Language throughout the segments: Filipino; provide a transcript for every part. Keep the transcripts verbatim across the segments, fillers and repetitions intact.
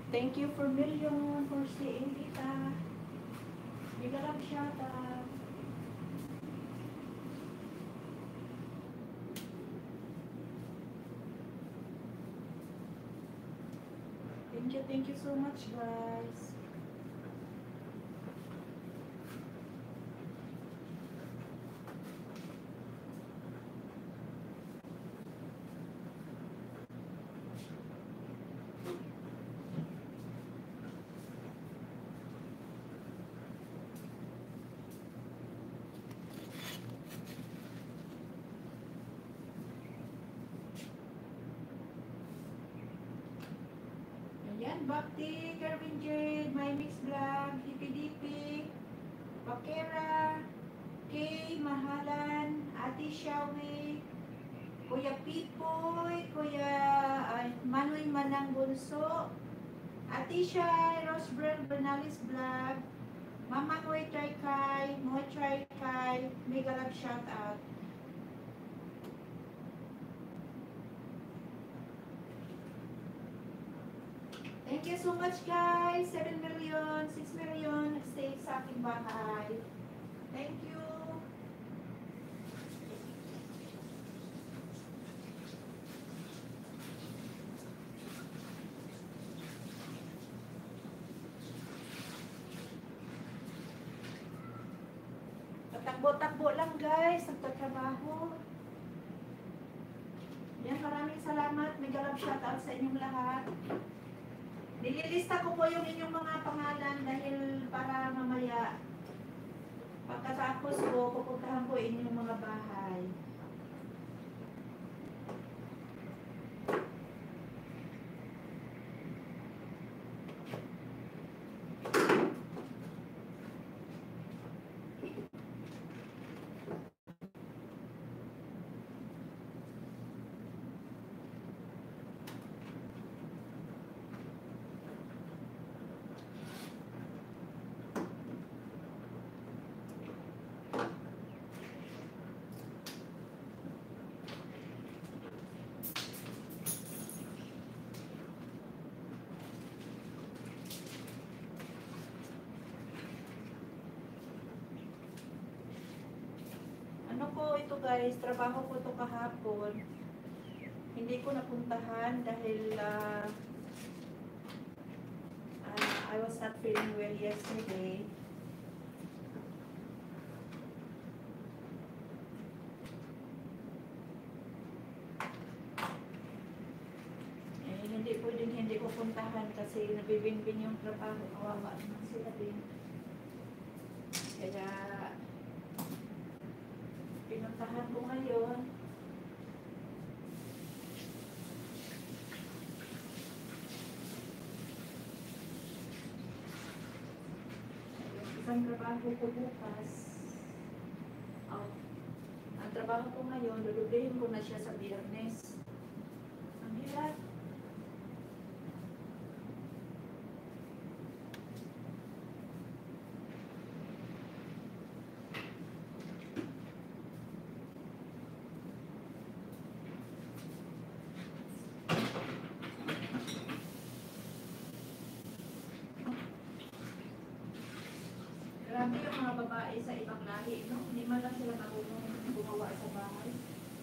Thank you for million for seeing kita. Big love shout out. Thank you, thank you so much, guys. Ayan, Bhakti, Kerwin Jade, My Mix Vlog, Hippy Dippy, Pakera, Kay, Mahalan, Ate Shawi, Kuya Pipoy, Kuya uh, Manoy Manang Bunso, Ate Shai, Rosbrel Bernales Vlog, Mama Moy Try Kai, Moy Try Kai, mega love shout out. Thank you so much, guys. seven million, six million, nag-stay sa aking bahay. Thank you. Takbo-takbo lang, guys. Nagtatrabaho. Yan, maraming salamat. Mega love shout out sa inyong lahat. Nililista ko po yung inyong mga pangalan dahil para mamaya pagkatapos ko, pupuntahan ko inyong mga bahay. Ano po ito, guys, trabaho ko ito kahapon. Hindi ko napuntahan dahil uh, uh, I was not feeling well yesterday. Eh, hindi pwedeng hindi ko puntahan kasi nabibinbin yung trabaho. Kawawa naman sila din. Kaya pinuntahan ko ngayon. Isang trabaho ko bukas. Oh. Ang trabaho ko ngayon, lulubihin ko na siya sa Biyernes. Ang hirap. Grabe yung mga babae sa ibang lahi, no? Hindi man lang sila marunong gumawa sa bahay.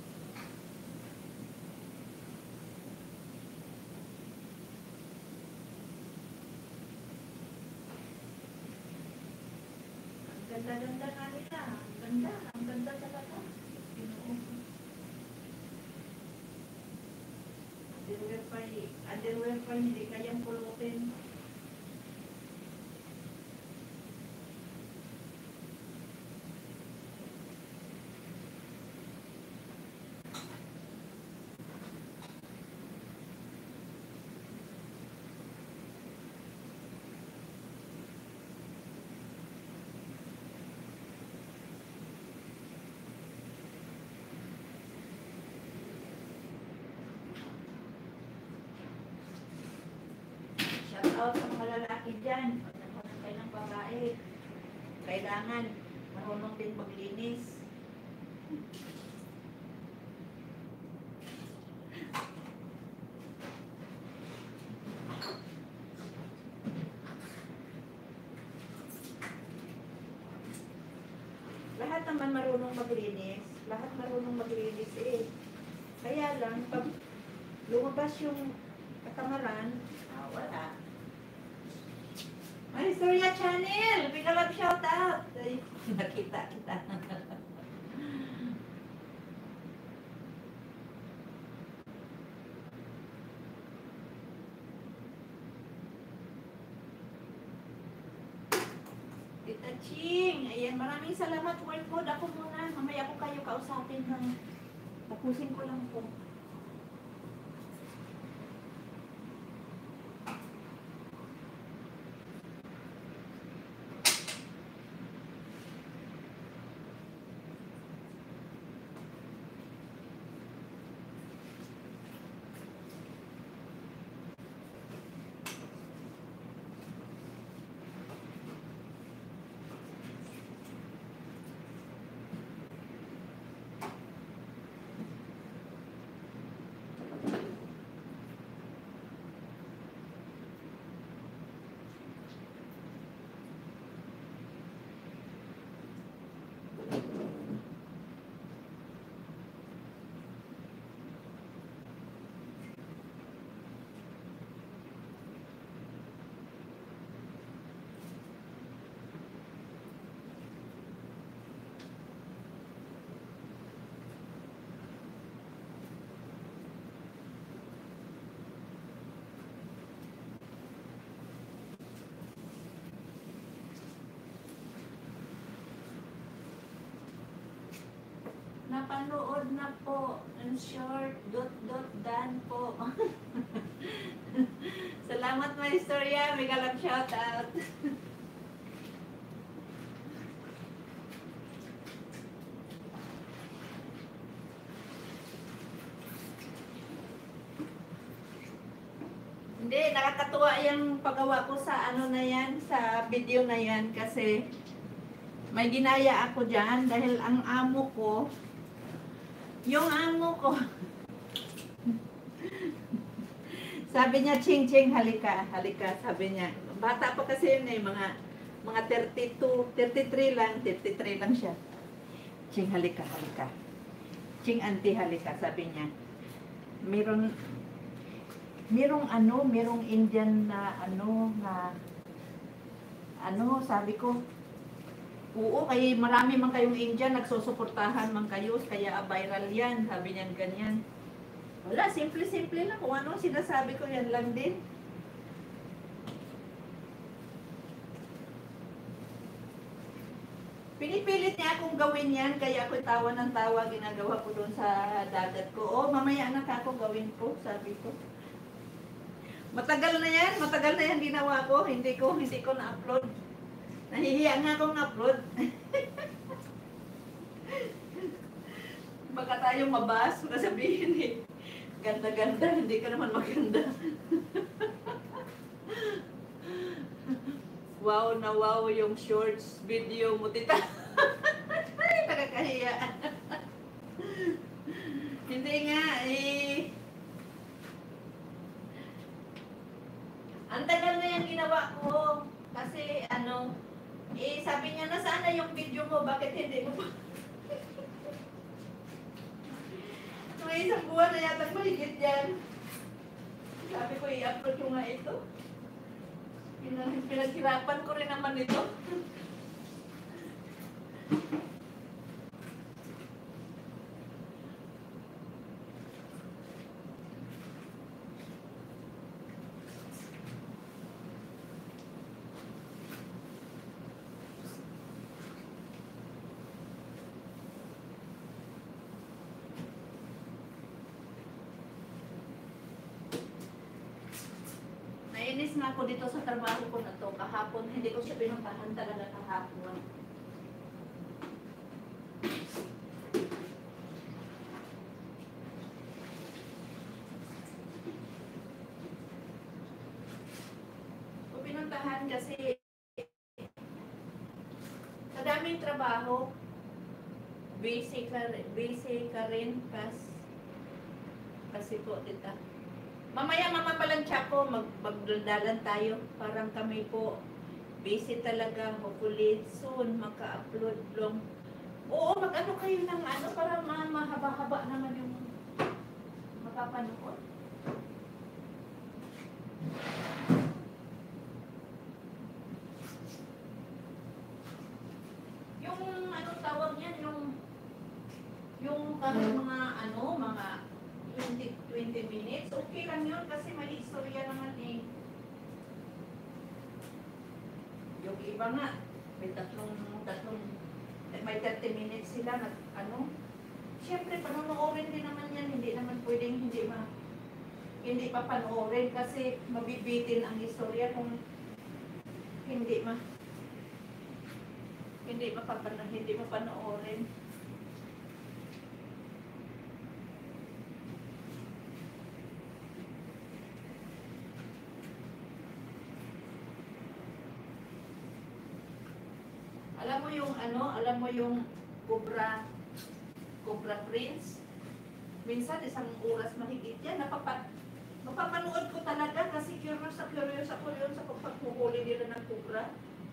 Ang ganda-ganda nga nila. Ang ganda. Ang ganda talaga. Underwear pa, underwear pa hindi kayang pulutin. Shout out sa mga lalaki dyan. Pag nagpunta kayo ng babae, kailangan marunong din maglinis. naman marunong maglinis. Lahat marunong maglinis eh. Kaya lang, pag lumabas yung katamaran, ah, wala. May Storya Channel! Bigla shout out! Ay, nakita kita. Tita Ching, ayan, maraming salamat. Work mode ako muna. Mamaya ko kayo kausapin ng tapusin ko lang po. Napanood na po. In short, dot dot dan po. Salamat mga istorya. May galang shout out. Hindi, nakakatuwa yung paggawa ko sa ano na yan, sa video na yan kasi may ginaya ako dyan dahil ang amo ko, yung amo ko, sabi niya, Ching Ching, halika, halika, sabi niya. Bata pa kasi yun eh, mga, mga thirty-two, thirty-three lang, thirty-three lang siya. Ching, halika, halika. Ching, auntie, halika, sabi niya. Meron, merong ano, merong Indian na ano, na, ano, sabi ko, oo, kaya marami man kayong Indian, nagsusuportahan man kayo, kaya viral yan, sabi niyan ganyan. Wala, simple-simple lang, kung ano sinasabi ko, yan lang din. Pinipilit niya akong gawin yan, kaya ako tawa ng tawa, ginagawa ko doon sa dagat ko. Oh, mamaya anak ako, gawin ko, sabi ko. Matagal na yan, matagal na yan ginawa ko, hindi ko, hindi ko na-upload. Nahihiya nga akong upload. Baka tayo mabas, sabihin eh. Ganda-ganda, hindi ka naman maganda. Wow na wow yung shorts video mo, tita. Ay, nakakahiya. Hindi nga, eh. Ang tagal na yan ginawa ko. Kasi, ano, eh, sabi niya, nasaan na yung video mo? Bakit hindi mo pa? May isang buwan na yata mahigit yan. Sabi ko, i-upload ko nga ito. Pinag pinaghirapan ko rin naman ito. Nainis nga ako dito sa trabaho ko na to kahapon. Hindi ko siya pinuntahan talaga kahapon. Ko pinuntahan kasi sa daming trabaho, busy ka, busy ka rin kas, kasi po tita. Mamaya mamapalansya ko, mag magdaldalan tayo. Parang kami po, busy talaga. Hopefully soon, maka-upload long, Oo, mag-ano kayo ng ano para ma mahaba-haba naman yung mapapanood. Yung anong tawag niyan, yung yung kahit mga ano, mga twenty, twenty minutes, okay lang yun kasi may istorya naman eh. Yung iba nga, may tatlong, tatlong, may thirty minutes sila nag, ano, siyempre panonoorin din naman yan, hindi naman pwedeng hindi ma, hindi pa panoorin kasi mabibitin ang istorya kung hindi ma, hindi mapapano, hindi mapanoorin. Alam mo yung ano, alam mo yung Cobra, Cobra Prince? Minsan isang oras mahigit yan, napapa, mapapanood ko talaga kasi curious sa curious ako yun sa pagpaghuli nila ng Cobra.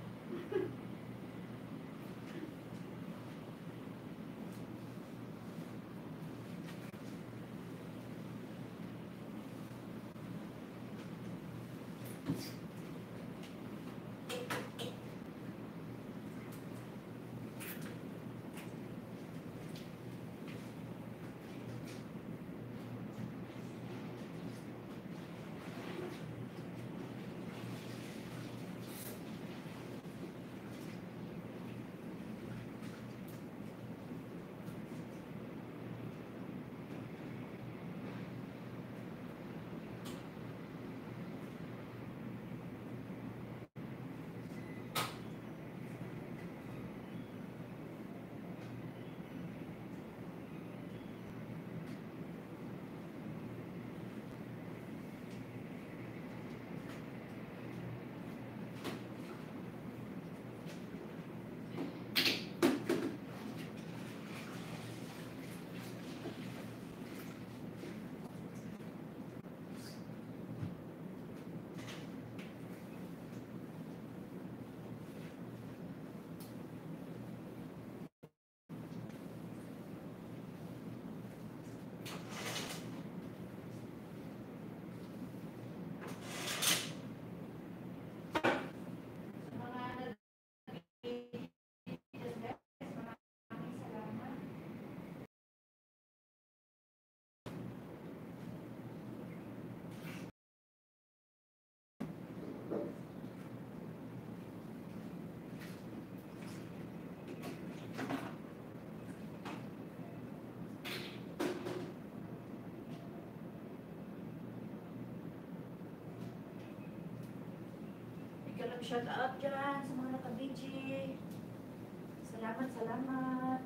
Shout out dyan sa mga naka-B G. Salamat, salamat.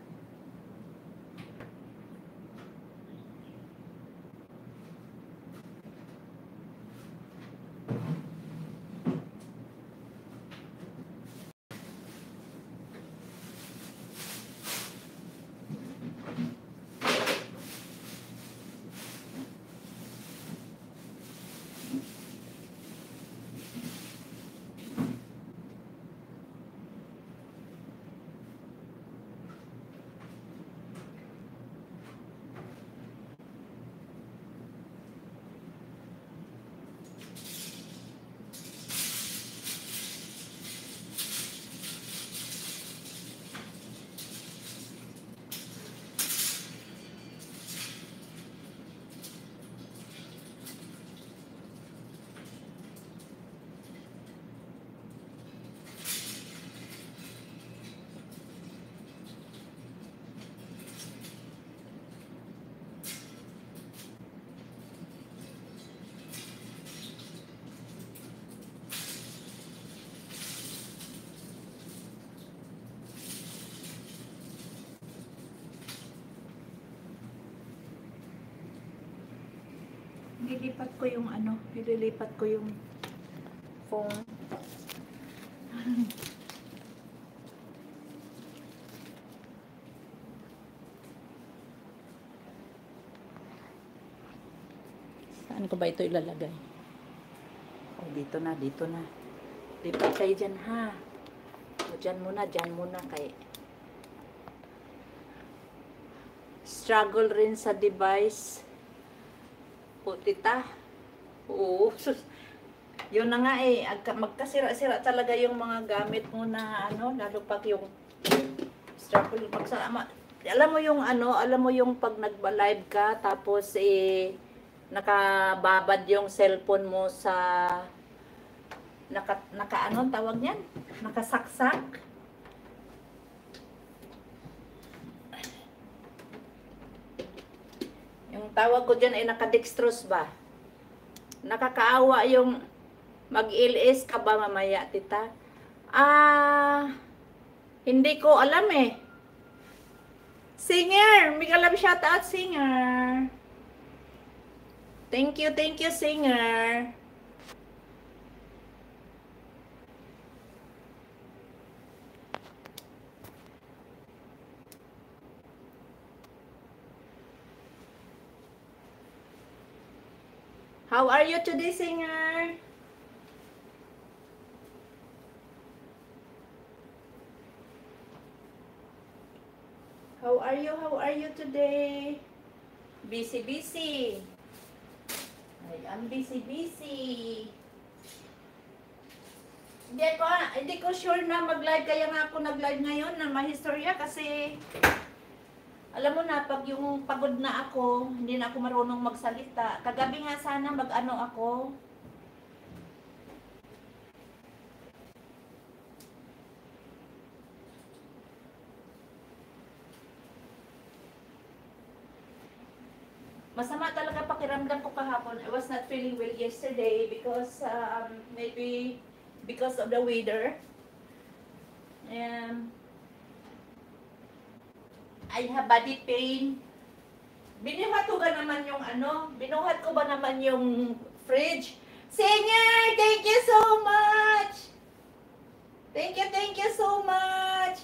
Nililipat ko yung ano, nililipat ko yung phone. Saan ko ba ito ilalagay? Oh, dito na, dito na. Lipat kayo dyan ha. O, dyan muna, dyan muna kay nag-struggle rin sa device. O, tita. Oo. Yun na nga eh. Magkasira-sira talaga yung mga gamit mo na ano, lalo pag yung struggle. Pagsama. Alam mo yung ano, alam mo yung pag nagba-live ka, tapos eh, nakababad yung cellphone mo sa, naka, naka ano tawag niyan? Nakasaksak. Yung tawag ko dyan ay nakadextrose ba? Nakakaawa yung mag-L S ka ba mamaya, tita? Ah, hindi ko alam eh. Singer! Big love shout out, singer. Thank you, thank you, singer. How are you today, singer? How are you? How are you today? Busy, busy. Ay, I'm busy, busy. Hindi ko, hindi ko sure na mag-live. Kaya nga ako nag-live ngayon na mahistorya kasi alam mo na, pag yung pagod na ako, hindi na ako marunong magsalita. Kagabi nga sana mag-ano ako. Masama talaga pakiramdam ko kahapon. I was not feeling well yesterday because um, maybe because of the weather. And I have body pain. Binuhat ko ba naman yung ano? Binuhat ko ba naman yung fridge? Singer, thank you so much! Thank you, thank you so much!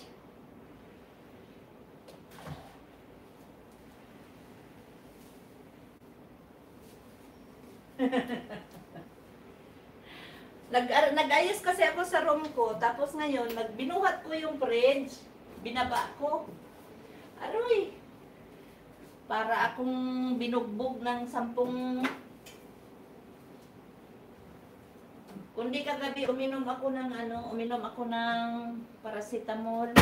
Nag nag-ayos kasi ako sa room ko, tapos ngayon nagbinuhat ko yung fridge, binaba ko. Aroy. Para akong binugbog ng sampung. Kundi kagabi uminom ako ng ano, uminom ako ng paracetamol.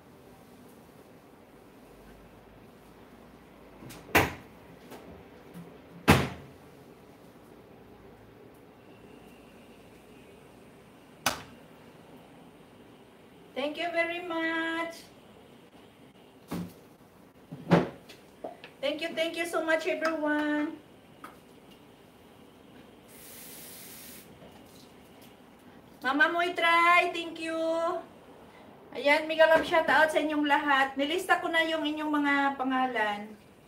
Thank you very much. Thank you, thank you so much everyone. Mama Moy try, thank you. Ayan, mega love shout out sa inyong lahat. Nilista ko na yung inyong mga pangalan.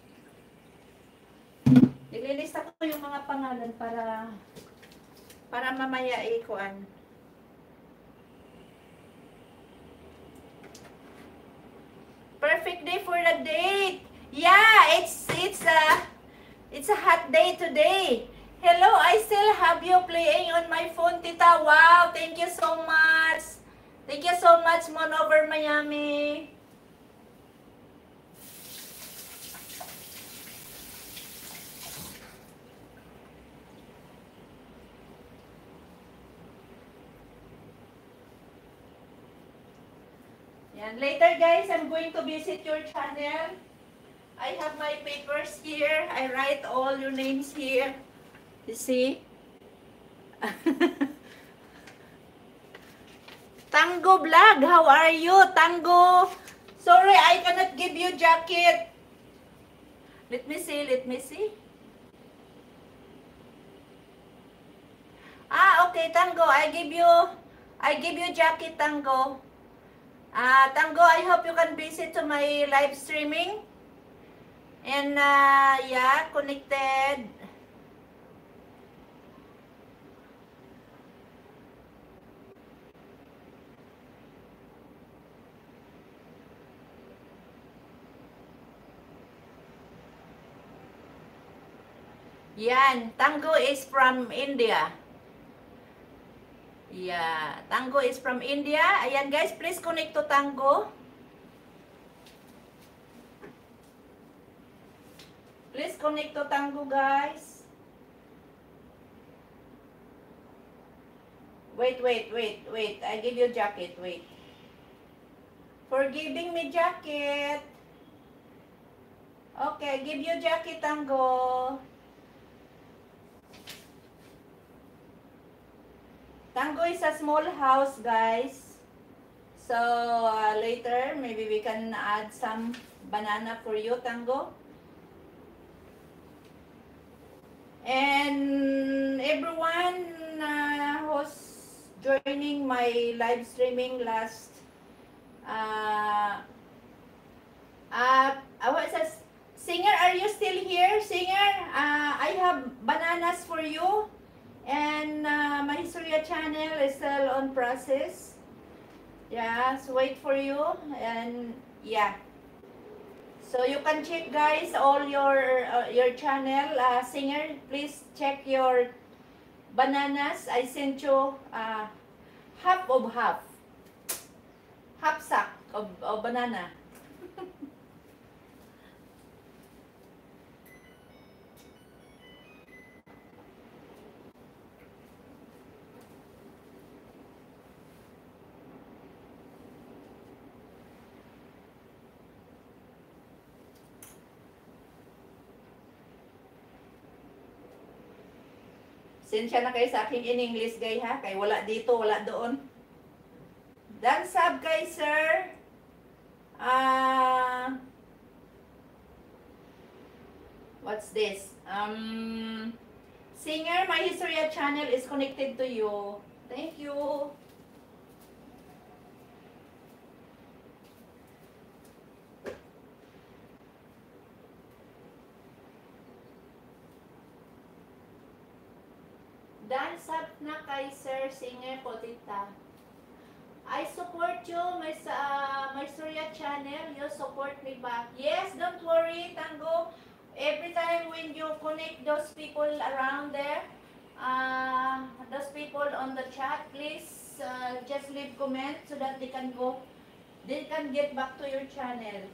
Nililista ko yung mga pangalan para para mamaya ikuan. Perfect day for the date. Yeah, it's it's a it's a hot day today. Hello, I still have you playing on my phone, tita. Wow, thank you so much. Thank you so much, Mon over Miami. Yan. Later, guys, I'm going to visit your channel. I have my papers here. I write all your names here. You see? Tango Vlog, how are you? Tango. Sorry, I cannot give you jacket. Let me see, let me see. Ah, okay, Tango. I give you, I give you jacket, Tango. Ah, Tango, I hope you can visit to my live streaming. And, uh, yeah, connected. Yan, Tango is from India. Yeah, Tango is from India. Ayan guys, please connect to Tango. Please connect to Tango, guys. Wait, wait, wait, wait. I give you jacket. Wait. For giving me jacket. Okay, give you jacket, Tango. Tango is a small house, guys. So, uh, later, maybe we can add some banana for you, Tango. And everyone uh, who's joining my live streaming last uh, uh, uh what's that? Singer, are you still here? Singer, uh, I have bananas for you. And uh, my Surya channel is still on process. Yeah, so wait for you. And yeah. So you can check, guys, all your uh, your channel. Uh, Singer, please check your bananas. I sent you uh, half of half. Half sack of, of banana. Sensya na kayo sa akin in English, guys, ha? Kaya wala dito, wala doon. Dan sub, guys, sir. Ah... Uh, what's this? Um... Singer, my Historia channel is connected to you. Thank you. Dance up na kay Sir Singer Potita. I support you, my uh, my Surya channel. You support me back. Yes, don't worry, Tango. Every time when you connect those people around there, uh, those people on the chat, please uh, just leave comment so that they can go, they can get back to your channel.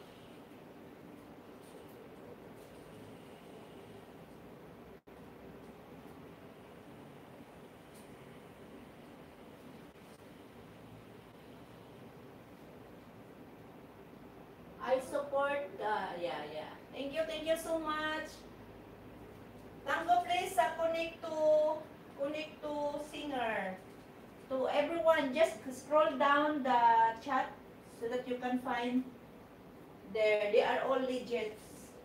I support, uh, yeah, yeah. Thank you, thank you so much. Tango, please uh, connect to, connect to Singer. To everyone, just scroll down the chat so that you can find there. They are all legits.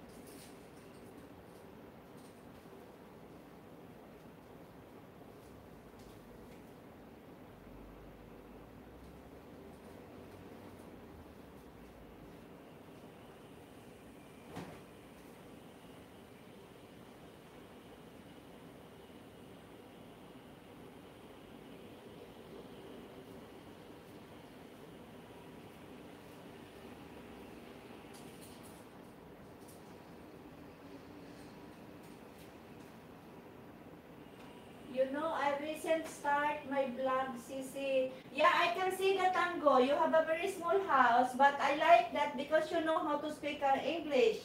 You know, I recent start my blog, Sisi. Yeah, I can see the Tango. You have a very small house, but I like that because you know how to speak uh, English.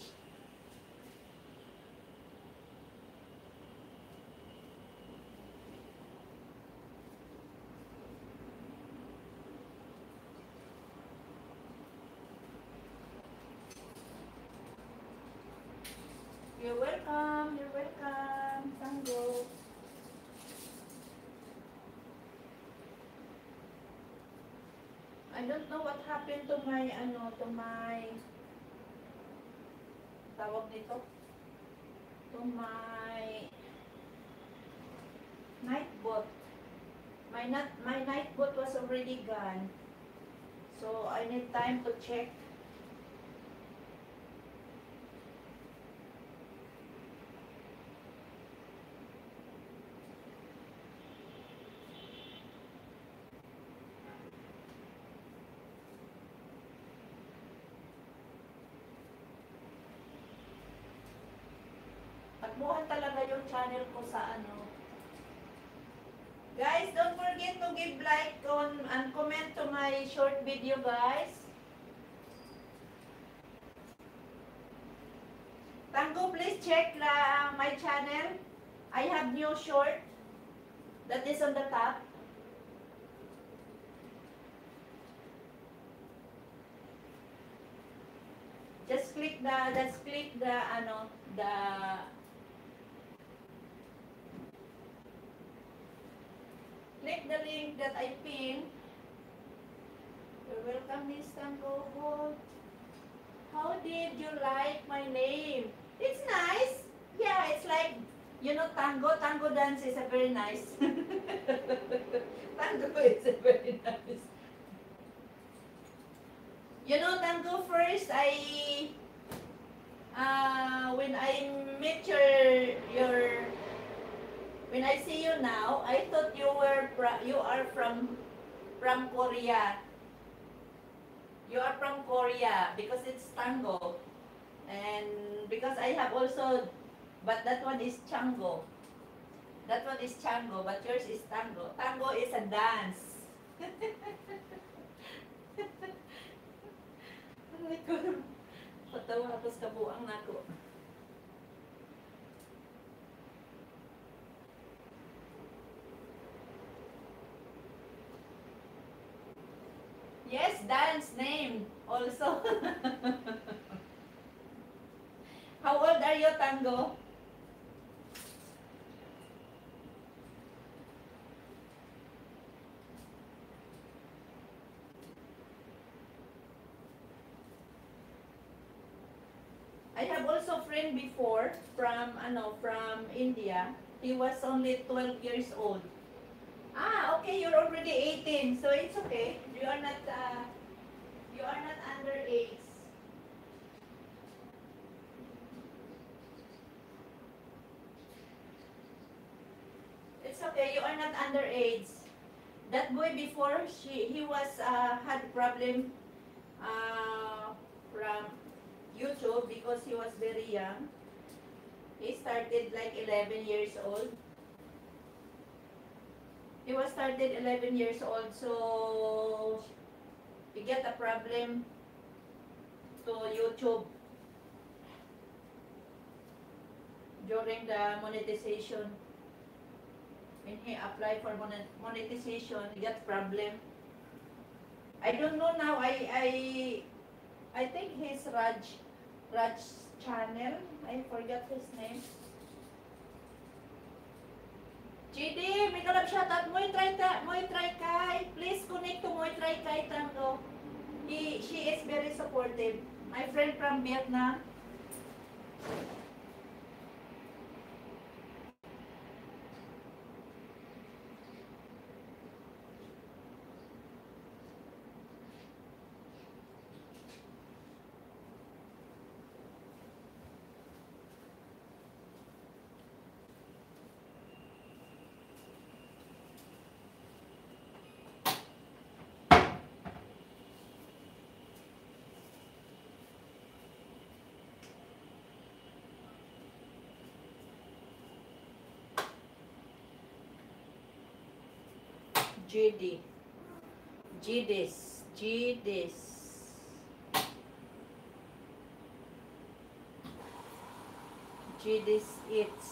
You're welcome. You're welcome, Tango. I don't know what happened to my, ano, to my, tawag nito, to my night bot. My not, my night bot was already gone. So I need time to check. Buhan talaga yung channel ko sa ano. Guys, don't forget to give like on and comment to my short video, guys. Tango, Tango, please check la, my channel. I have new short that is on the top. Just click the, just click the, ano, the, click the link that I pinned. You're welcome, Miss Tango. How did you like my name? It's nice. Yeah, it's like, you know, tango. Tango dance is a very nice. Tango is a very nice. You know, tango first, I, uh, when I meet your, your, when I see you now, I thought you were, you are from, from Korea. You are from Korea because it's tango. And because I have also, but that one is chango. That one is chango, but yours is tango. Tango is a dance. Patawa tapos kabuang nako. Yes, dance name also. How old are you, Tango? I have also friend before from ano from India. He was only twelve years old. Ah, okay, you're already eighteen, so it's okay. You are not uh, you are not underage. It's okay, you are not underage. That boy before, she he was uh, had problem uh, from YouTube because he was very young. He started like eleven years old. He was started eleven years old, so he get a problem to YouTube during the monetization. When he applied for monetization, he got problem. I don't know now. I I I think he's Raj Raj channel. I forgot his name. G D, may kalab shoutout. Moy try ka, moy try kay. Please connect to moy try kay Tango. He she is very supportive. My friend from Vietnam. G D. GDis. GDis. GDis it's.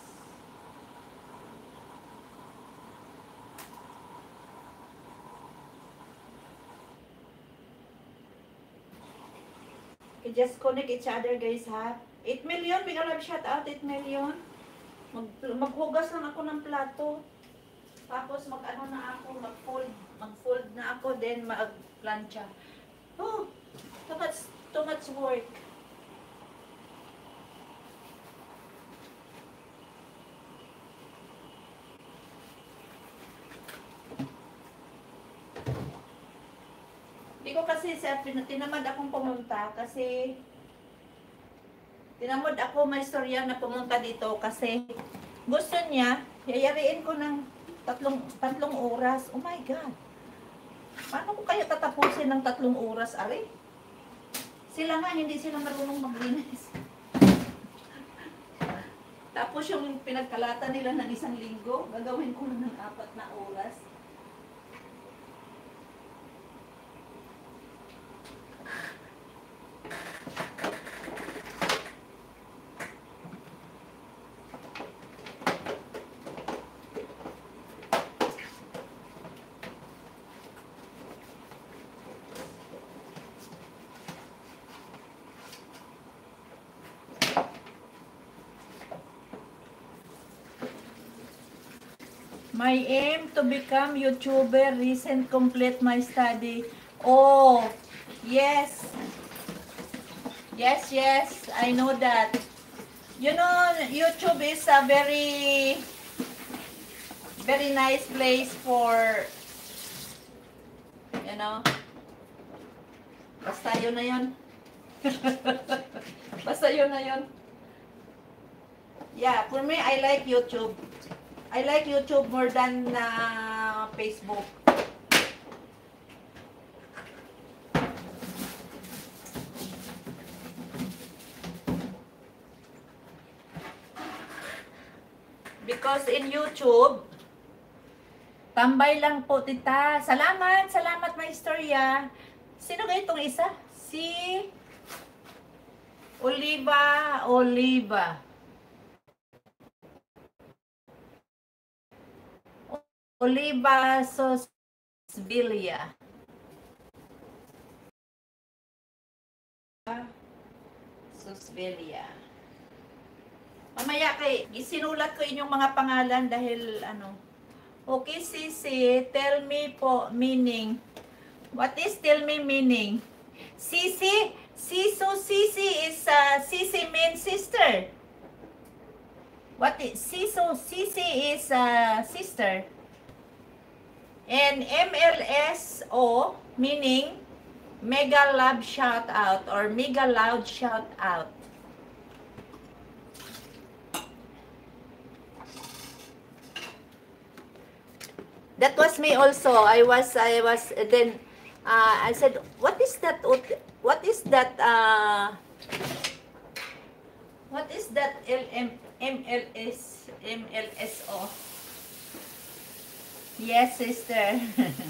Okay, just connect each other guys ha. eight million, bigyan lang shout out eight million. Mag maghugas lang ako ng plato. Tapos mag-ano na ako, mag-fold, mag-fold na ako, then mag-plancha. Oh, too much, too much work. Hindi ko kasi, sa tinamad akong pumunta kasi tinamad ako, may storya na pumunta dito kasi gusto niya, yayariin ko ng Tatlong, tatlong oras. Oh my God. Paano ko kaya tatapusin ng tatlong oras, ari? Sila nga, hindi sila marunong maglinis. Tapos yung pinagkalata nila ng isang linggo, gagawin ko ng apat na oras. My aim to become YouTuber, recent complete my study. Oh, yes. Yes, yes, I know that. You know, YouTube is a very, very nice place for, you know, basta yun na yun. Basta yun na yun. Yeah, for me, I like YouTube. I like YouTube more than uh, Facebook. Because in YouTube, tambay lang po, tita. Salamat, salamat, may istorya. Sino ga itong isa? Si Oliva, Oliva. Oliva Sosvilla. Sosvilla. Mamaya kay, isinulat ko inyong mga pangalan dahil ano. Okay, Sisi, tell me po meaning. What is tell me meaning? Sisi, Siso Sisi is uh, Sisi means sister. What is Siso Sisi is uh, sister. And M L S O meaning mega love shout out or mega loud shout out. That was me also. I was I was then uh, I said, what is that? What is that? Uh, what is that? L M M L S M L S O. Yes, sister.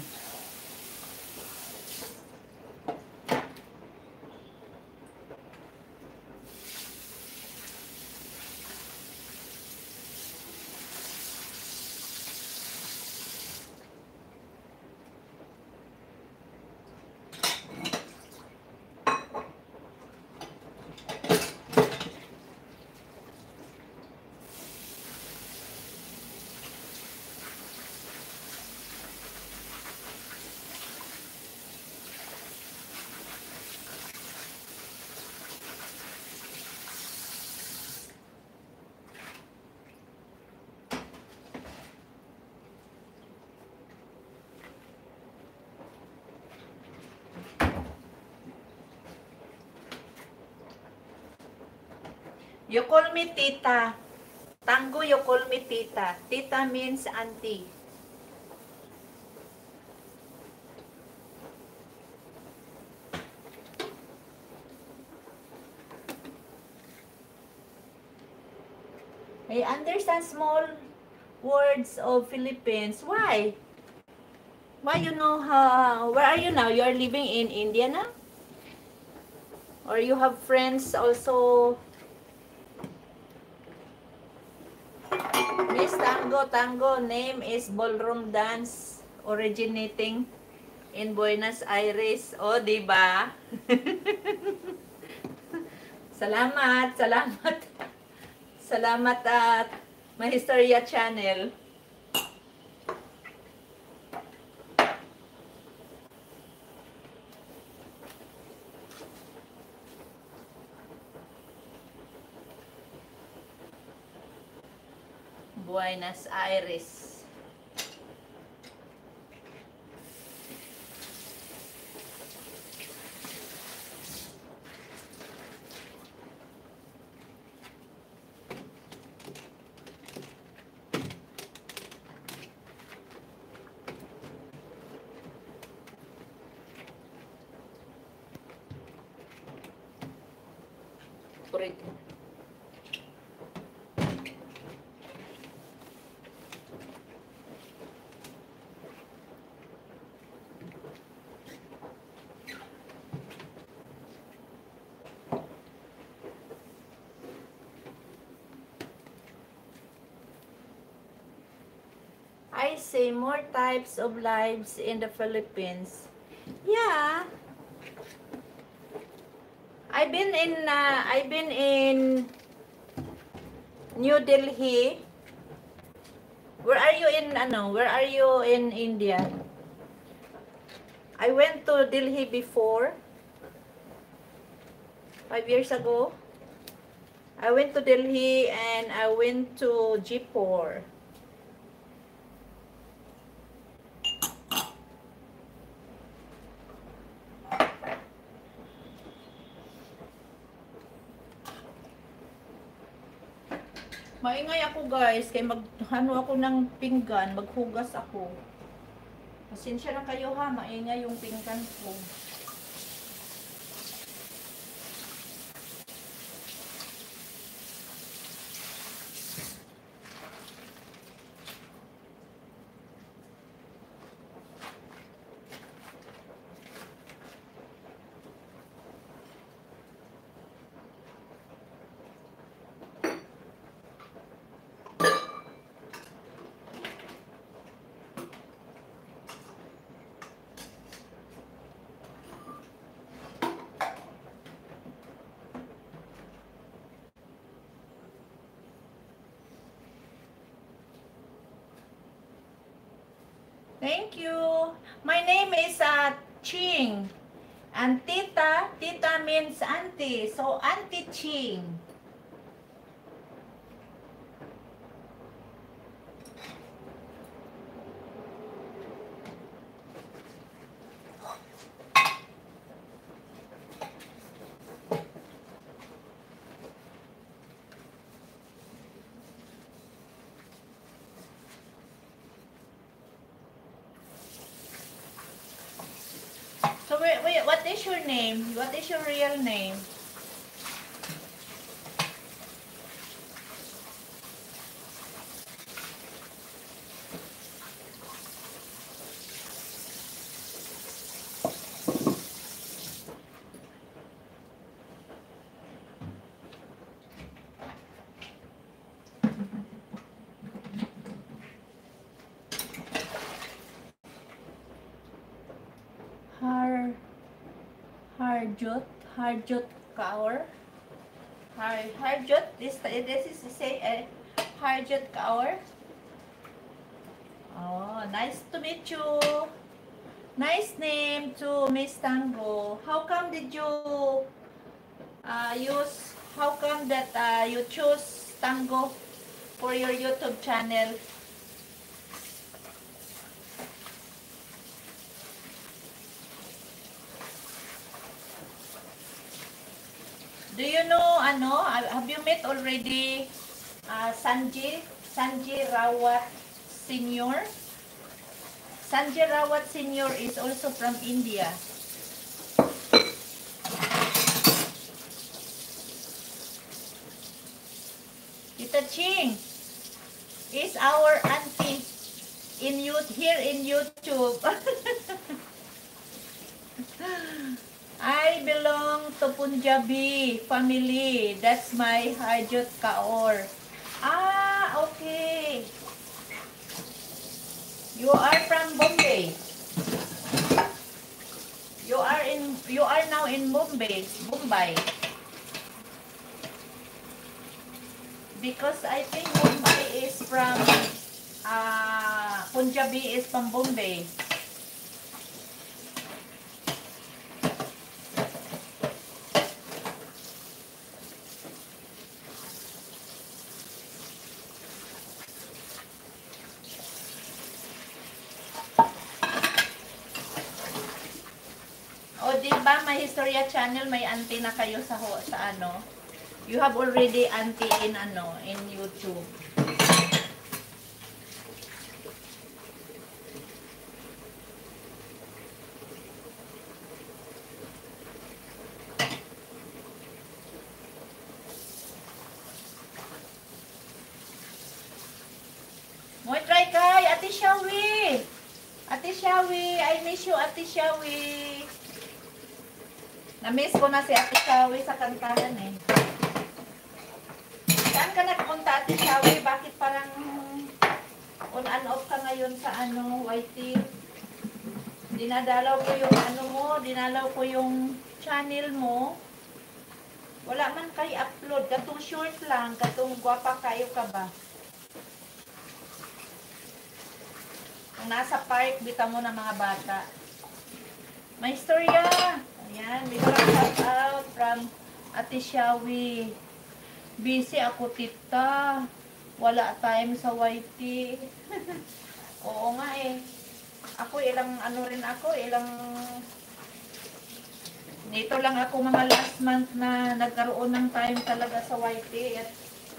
You call me tita. Tango, you call me tita. Tita means auntie. I understand small words of Philippines. Why? Why you know how? Where are you now? You are living in India now? Or you have friends also? Miss Tango, Tango, name is ballroom dance originating in Buenos Aires. O, oh, diba? Salamat, salamat. Salamat at Mahistoria Channel. Buenos Aires. Correct. I say more types of lives in the Philippines. Yeah. I've been in uh, I've been in New Delhi. Where are you in, ano, where are you in India? I went to Delhi before. Five years ago. I went to Delhi and I went to Jaipur. Maingay ako guys, kay maghano ako ng pinggan, maghugas ako. Pasensya na kayo ha, maingay yung pinggan ko. Thank you. My name is uh, Ching. And Tita, Tita means auntie. So, Auntie Ching. So, wait, wait, what is your name? What is your real name? Har Harjot Harjot Kaur. Har Harjot. This this is to say uh, Harjot Kaur. Oh, nice to meet you. Nice name to Miss Tango. How come did you uh, use? How come that uh, you choose Tango for your YouTube channel? Do you know, ano, have you met already uh, Sanjay, Sanjay Rawat Senior? Sanjay Rawat Senior is also from India. Tita Ching is our auntie in you here in YouTube. I belong to Punjabi family. That's my Harjot Kaur. Ah, okay. You are from Bombay. You are in. You are now in Bombay. Mumbai. Because I think Mumbai is from. Uh, Punjabi is from Bombay. O, diba, may Historia Channel, may auntie na kayo sa, sa ano. You have already auntie in ano, in YouTube. Moy try kay, Ate Shawi. Ate Shawi, I miss you, Ate Shawi. Na-miss ko na si Ate Shawi sa kantahan eh. Saan ka nagpunta, Ate Shawi? Bakit parang on and off ka ngayon sa ano, Whitey? Dinadalaw ko yung ano mo, dinalaw ko yung channel mo. Wala man kay upload, katong short lang, katong gwapa kayo ka ba? nasa park, bita mo ng mga bata. May istorya. Ayan, bigla shout out from Ate Shawi. Busy ako, tita. Wala time sa Y T. Oo nga eh. Ako ilang ano rin ako, ilang nito lang ako mga last month na nagkaroon ng time talaga sa Y T. At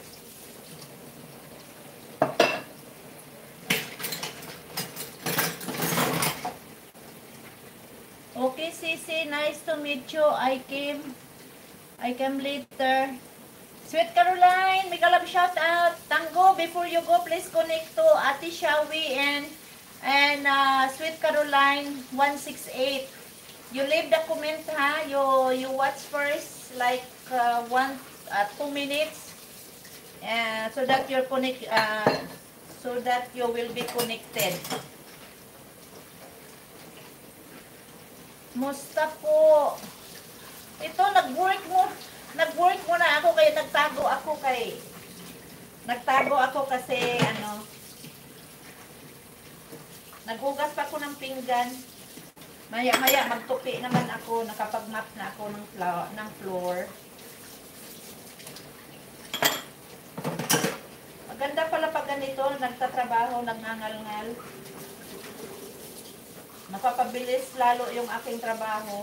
okay, Sisi, nice to meet you. I came I came later. Sweet Caroline, make a love shout out. Tango, before you go, please connect to Ate Shawi and and uh, Sweet Caroline one six eight. You leave the comment, ha? You you watch first, like uh, one uh, two minutes, uh, so that you're connect, uh, so that you will be connected. Musta po? Ito, nag-work mo. Nag-work muna ako kaya nagtago ako kay nagtago ako kasi ano naghugas pa ako ng pinggan. Maya-maya magtupi naman ako, nakapag-map na ako ng floor, ng floor. Maganda pala pag ganito, nagtatrabaho, nagngangal-ngal. Napapabilis lalo yung aking trabaho.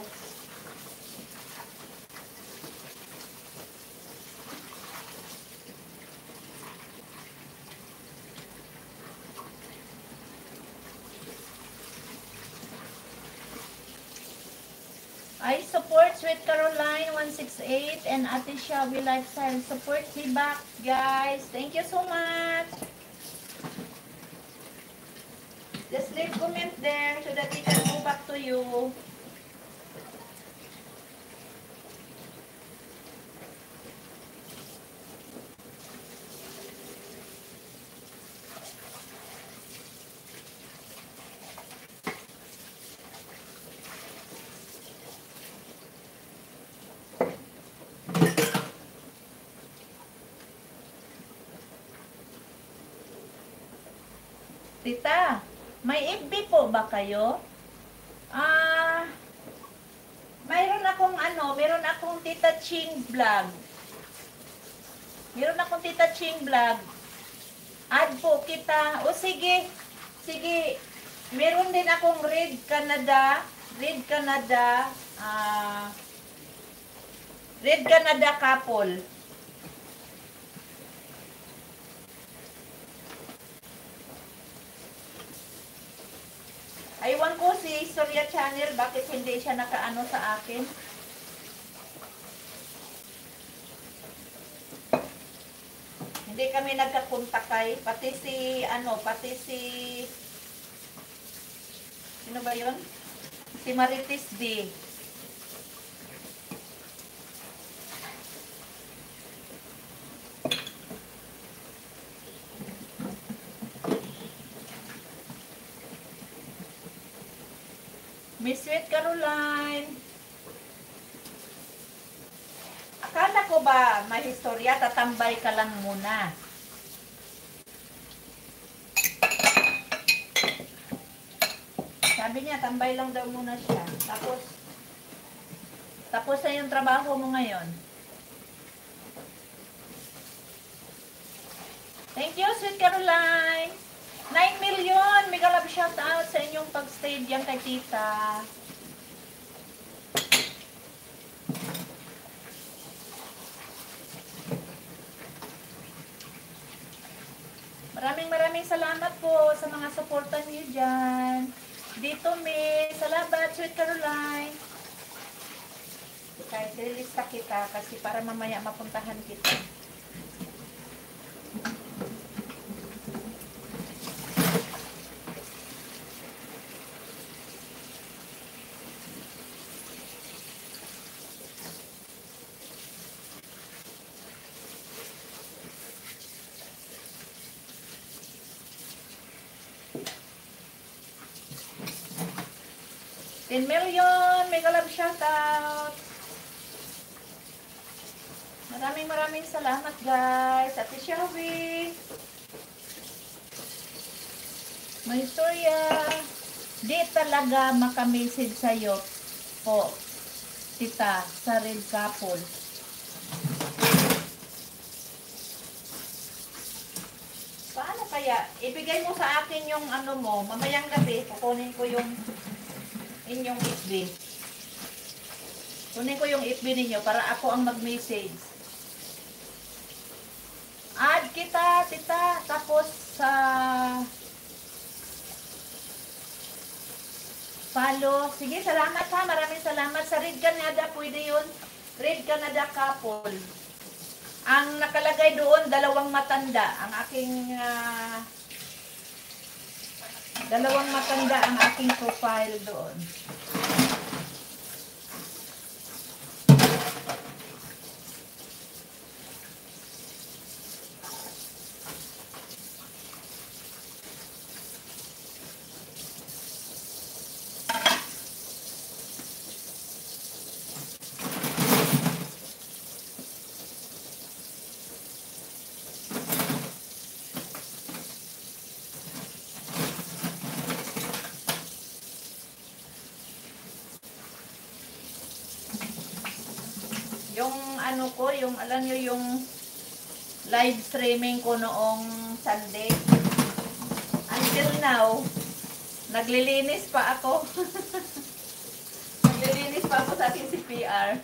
I support Sweet Caroline one six eight and Ate Shawi Lifestyle. Support me back, guys. Thank you so much. Just leave comment there so that we can go back to you. Tita, may F B po ba kayo? Ah, mayroon akong ano, mayroon akong Tita Ching vlog. Mayroon akong Tita Ching vlog. Add po kita. O sige, sige. Meron din akong Red Canada, Red Canada, ah, Red Canada couple. Aywan ko si Surya Channel, bakit hindi siya nakaano sa akin? Hindi kami nagkakontakay, pati si, ano, pati si, sino ba yun? Si Marites D. Miss Sweet Caroline. Akala ko ba may historya, tatambay ka lang muna. Sabi niya, tambay lang daw muna siya. Tapos, tapos na yung trabaho mo ngayon. Thank you, Sweet Caroline. nine million! Mega love shout out sa inyong pag-stay diyan kay tita. Maraming maraming salamat po sa mga supportan niyo dyan. Dito, Miss. Salamat, Sweet Caroline. Kahit nilista kita kasi para mamaya mapuntahan kita. ten million! Mega love shoutout! Maraming maraming salamat, guys. Ate Shawi. May istorya. Di talaga makamessage sa'yo po, tita, sa Red Couple. Paano kaya? Ibigay mo sa akin yung ano mo, mamayang gabi, kukunin ko yung inyong F B. Kunin ko yung F B ninyo para ako ang mag-message. Add kita, tita, tapos sa follow. Sige, salamat ha. Maraming salamat. Sa Red Canada, pwede yun. Red Canada Couple. Ang nakalagay doon, dalawang matanda. Ang aking, uh, dalawang matanda ang aking profile doon. Yung ano ko, yung alam nyo yung live streaming ko noong Sunday. Until now, naglilinis pa ako. Naglilinis pa ako sa akin si P R.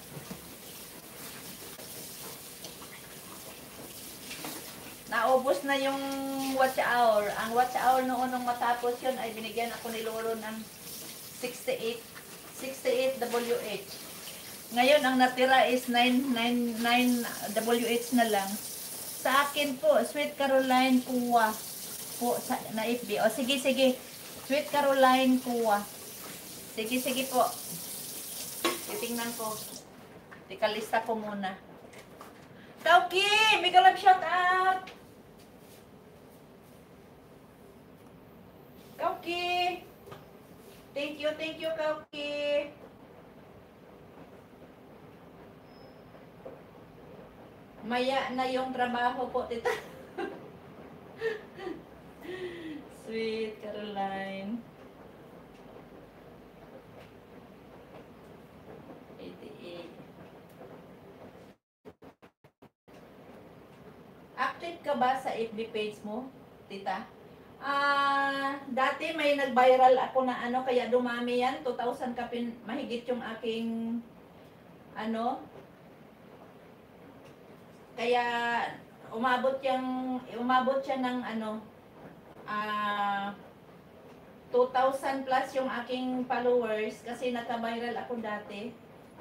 Naubos na yung watch hour. Ang watch hour noon nung matapos yun ay binigyan ako ni Loro ng sixty-eight W H. Ngayon, ang natira is nine W H na lang. Sa akin po, Sweet Caroline Kuwa po sa, na F B. O, sige, sige. Sweet Caroline Kuwa. Sige, sige po. Titingnan ko. Tikalista ko muna. Kauki! May galap shout out! Kauki! Thank you, thank you, Kauki! Maya na yung trabaho po, tita. Sweet Caroline. eighty-eight. Active ka ba sa F B page mo, tita? Ah, dati may nag-viral ako na ano, kaya dumami yan. two thousand kapin, mahigit yung aking ano, kaya umabot yung umabot siya ng ano ah uh, two thousand plus yung aking followers kasi naka-viral ako dati.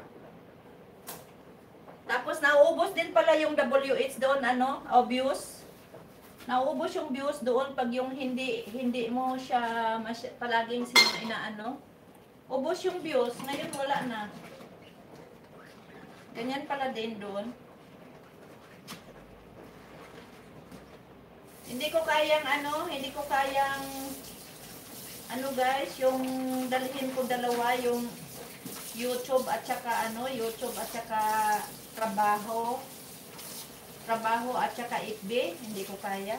Tapos nauubos din pala yung W H doon ano, o views. Nauubos yung views doon pag yung hindi hindi mo siya masy- palaging inaano. Ubos yung views, ngayon wala na. Ganyan pala din doon. Hindi ko kayang ano, hindi ko kayang ano guys, yung dalhin ko dalawa, yung YouTube at saka ano, YouTube at saka trabaho. Trabaho at saka F B, hindi ko kaya.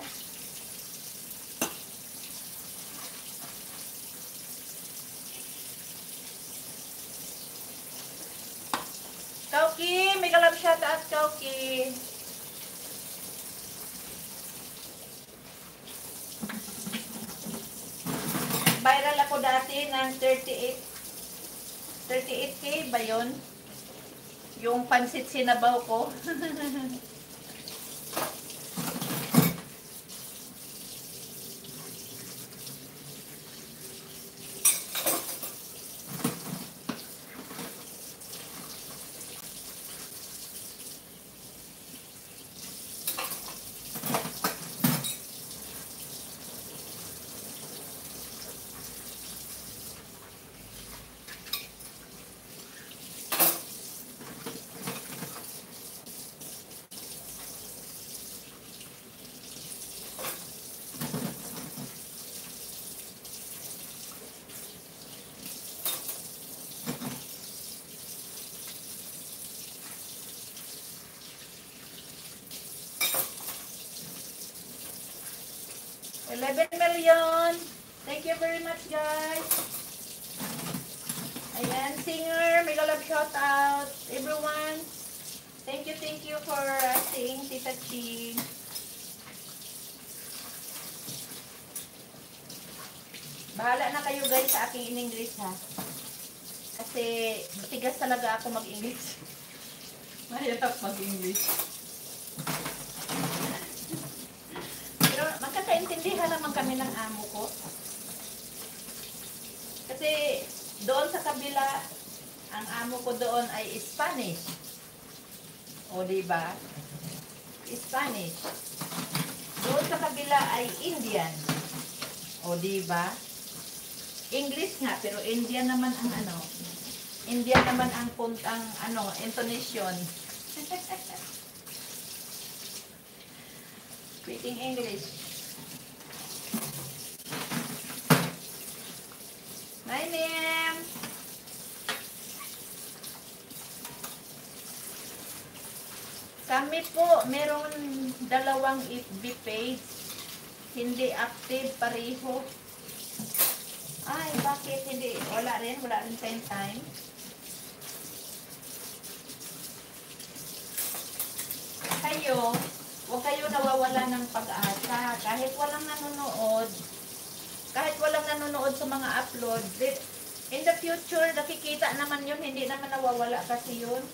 Kauki, may kalab shout out Kauki. Viral ako dati ng thirty-eight K ba yun? Yung pansit sinabaw ko. eleven million. Thank you very much, guys. Ayan, singer, mega love shout out. Everyone, thank you, thank you for uh, seeing Tita Chi. Bahala na kayo guys sa aking in-English ha. Kasi matigas talaga ako mag-English. Mahirap mag-English. Pero magkakaintindihan naman kami ng amo ko. Kasi doon sa kabila, ang amo ko doon ay Spanish. O diba? Spanish. Doon sa kabila ay Indian. O diba? English nga, pero Indian naman ang ano. Indian naman ang punt, ang ano, intonation. Speaking English. My name. Kami po, meron dalawang F B page. Hindi active pareho. Ay, bakit hindi? Wala rin, wala rin same time. Kayo, huwag kayo nawawala ng pag-asa. Kahit walang nanonood, kahit walang nanonood sa mga upload, in the future, nakikita naman yun, hindi naman nawawala kasi yun.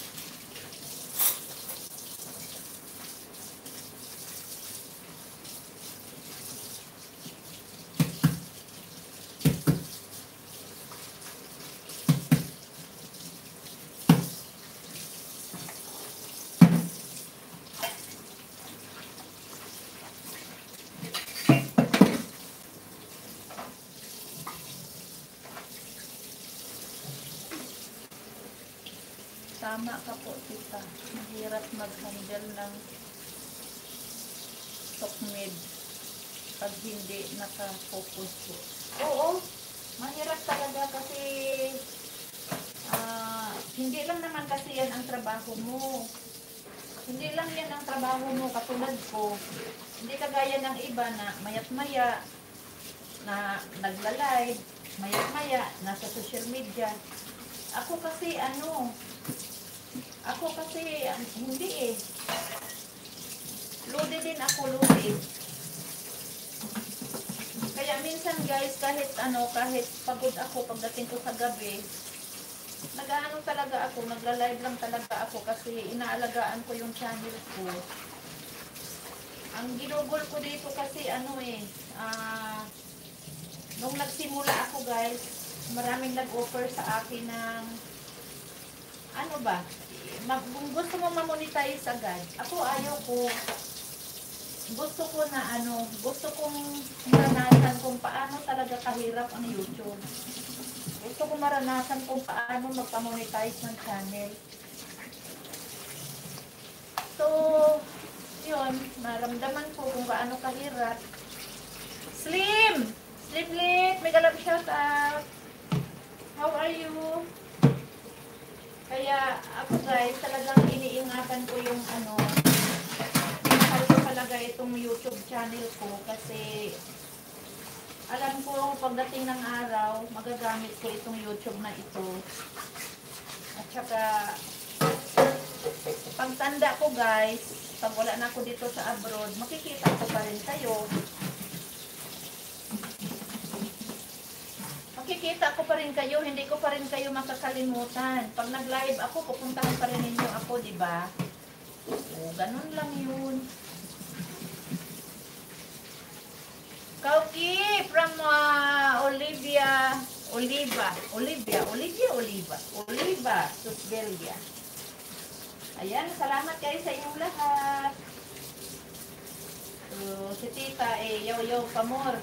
Tama ka po, tita. Mahirap mag-handle ng sokmed pag hindi naka-focus po. Oo, mahirap talaga kasi uh, hindi lang naman kasi yan ang trabaho mo. Hindi lang yan ang trabaho mo katulad ko. Hindi kagaya ng iba na mayat-maya na nagla-live, mayat-maya nasa social media. Ako kasi ano, Ako kasi, um, hindi eh. Lodi din ako, lodi. Kaya minsan guys, kahit ano, kahit pagod ako pagdating ko sa gabi, nag-ano talaga ako, nagla-live lang talaga ako kasi inaalagaan ko yung channel ko. Ang ginugol ko dito kasi ano eh, ah, nung nagsimula ako guys, maraming nag-offer sa akin ng, ano ba, kung gusto mo ma-monetize agad, ako ayaw ko. Gusto ko na ano, gusto kong maranasan kung paano talaga kahirap ang YouTube. Gusto ko maranasan kung paano magpa-monetize ng channel. So, yun, maramdaman ko kung paano kahirap. Slim! Slimlit! Mega love shout out! How are you? Kaya ako guys, talagang iniingatan ko yung ano, mahal ko talaga itong YouTube channel ko kasi alam ko pagdating ng araw, magagamit ko itong YouTube na ito. At saka, pagtanda ko guys, pag wala na ako dito sa abroad, makikita ko pa rin kayo. Makikita ko pa rin kayo, hindi ko pa rin kayo makakalimutan. Pag nag-live ako, pupuntahan pa rin ninyo ako, di ba? O, ganun lang yun. Kauki from uh, Olivia, Oliva, Olivia, Olivia, Oliva, Oliva, Susbelia. Ayan, salamat kayo sa inyong lahat. So, si tita, eh, yaw-yaw pamor.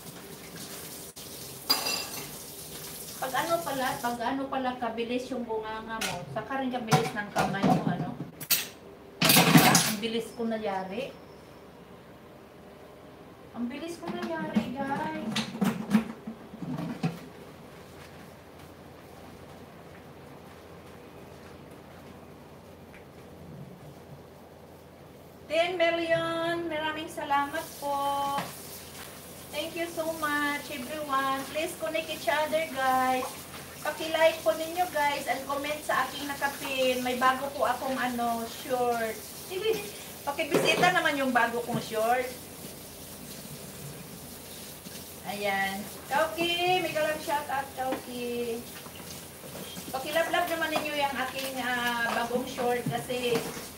Pag ano pala, pag ano pala kabilis yung bunganga mo, saka rin kabilis ng kamay mo, ano? Diba? Ang bilis ko nangyari. Ang bilis ko nangyari, guys. ten million. Maraming salamat po. Thank you so much, everyone. Please connect each other, guys. Paki-like po ninyo, guys, and comment sa aking nakapin. May bago po akong ano, short. Pakibisita naman yung bago kong short. Ayan. Kauki, may kalang shout out, Kauki. Pakilap-lap naman ninyo yung aking uh, bagong short kasi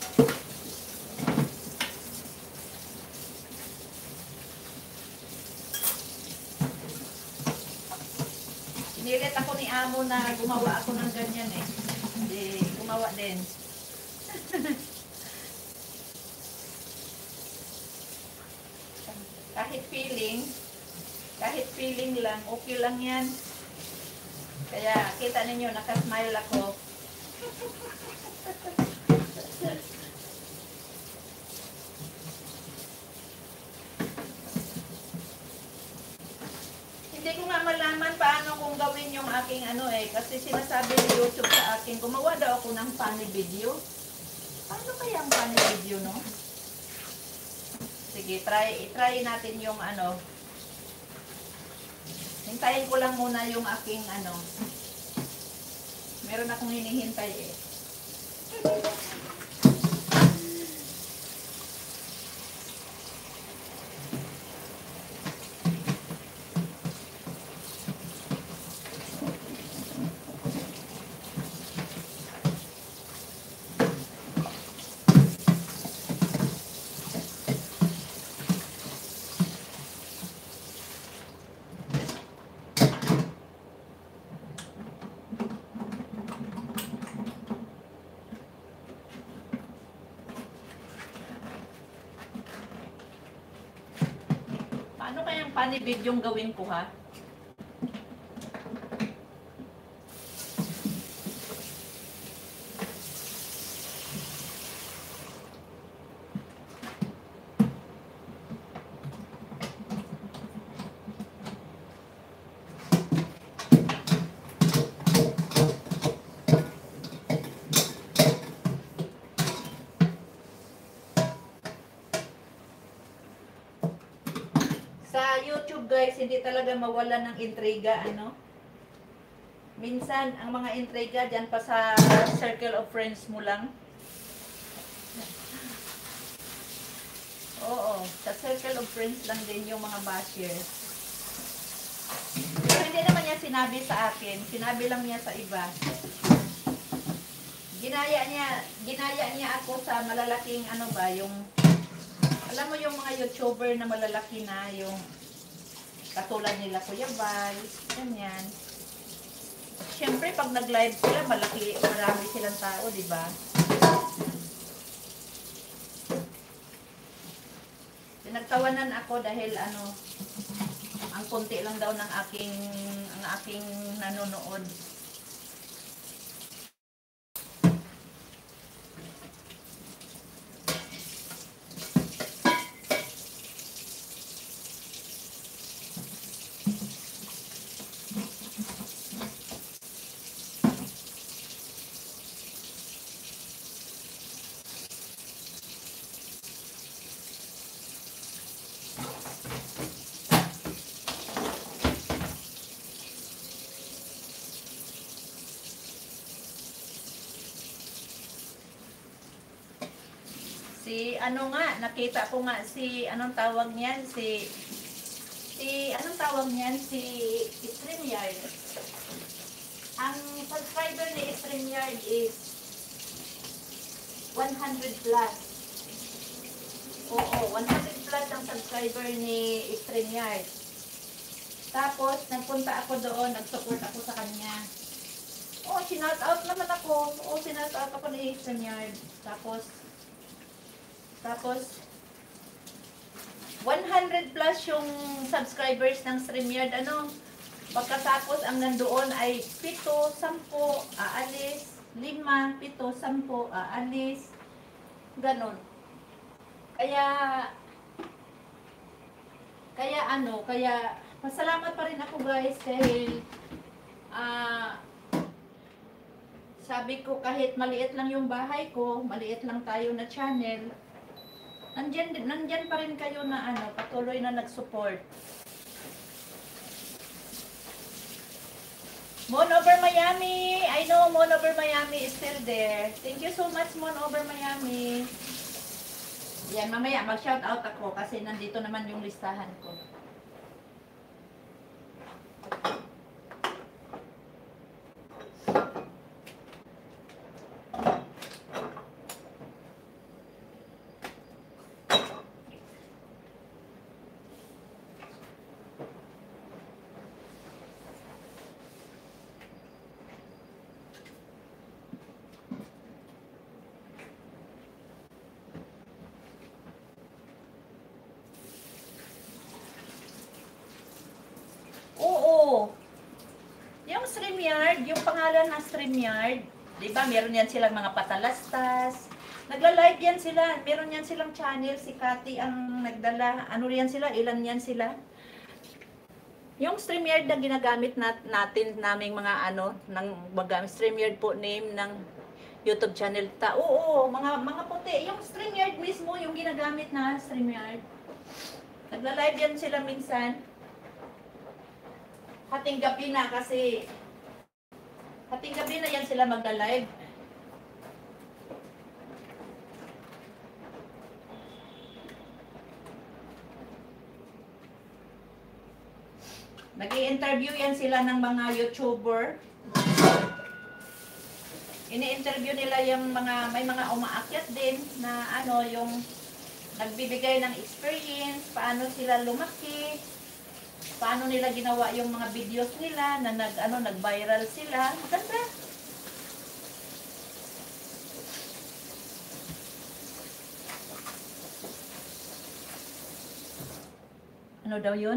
nilit ako ni Amo na gumawa ako ng ganyan eh. Hindi, gumawa din. Kahit feeling, kahit feeling lang, okay lang yan. Kaya kita ninyo, nakasmile ako. Hindi ko nga malaman paano kung gawin yung aking ano eh. Kasi sinasabi ni YouTube sa akin, gumawa daw ako ng funny video. Paano kaya ang funny video, no? Sige, try, try natin yung ano. Hintayin ko lang muna yung aking ano. Meron akong hinihintay eh. Paano kayang funny video yung gawin ko ha? Sa YouTube guys, hindi talaga mawala ng intriga, ano? Minsan, ang mga intriga dyan pa sa circle of friends mo lang. Oo, sa circle of friends lang din yung mga basher. Pero hindi naman niya sinabi sa akin, sinabi lang niya sa iba. Ginaya niya, ginaya niya ako sa malalaking ano ba, yung alam mo yung mga YouTuber na malalaki na, yung katulad nila Kuya Vice, ganyan. Siyempre, pag nag-live sila, malaki, marami silang tao, di ba? Nagtawanan ako dahil ano, ang konti lang daw ng aking, ang aking nanonood. Si ano nga, nakita ko nga si anong tawag niyan, si si anong tawag niyan, si StreamYard. Ang subscriber ni StreamYard is one hundred plus. Oo, one hundred plus ang subscriber ni StreamYard. Tapos nagpunta ako doon, nag-support ako sa kanya. Oh, sinout out naman ako. Oh, sinout out ako ni StreamYard. Tapos Tapos, one hundred plus yung subscribers ng StreamYard. Ano? Pagkatapos, ang nandoon ay pito, sampo, aalis, lima, pito, sampo, aalis. Ganon. Kaya, kaya ano, kaya, pasalamat pa rin ako guys dahil, ah, sabi ko kahit maliit lang yung bahay ko, maliit lang tayo na channel, Nandyan, nandyan pa rin kayo na ano, patuloy na nag-support. Mon over Miami. I know Mon over Miami is still there. Thank you so much, Mon over Miami. Yan, mamaya mag-shout out ako kasi nandito naman yung listahan ko. Oo. Yung StreamYard, yung pangalan ng StreamYard, di ba meron yan silang mga patalastas. Nagla-live yan sila. Meron yan silang channel. Si Cathy ang nagdala. Ano yan sila? Ilan yan sila? Yung StreamYard na ginagamit nat natin naming mga ano, ng baga, StreamYard po name ng YouTube channel ta. Oo, mga mga puti. Yung StreamYard mismo, yung ginagamit na StreamYard. Nagla-live yan sila minsan. Hating gabi na kasi hating gabi na yan sila magla-live. Nag-i-interview yan sila ng mga YouTuber. Ini-interview nila yung mga, may mga umaakyat din na ano, yung nagbibigay ng experience, paano sila lumaki, paano nila ginawa yung mga videos nila na nag ano nag-viral sila. Maganda. Ano daw 'yun?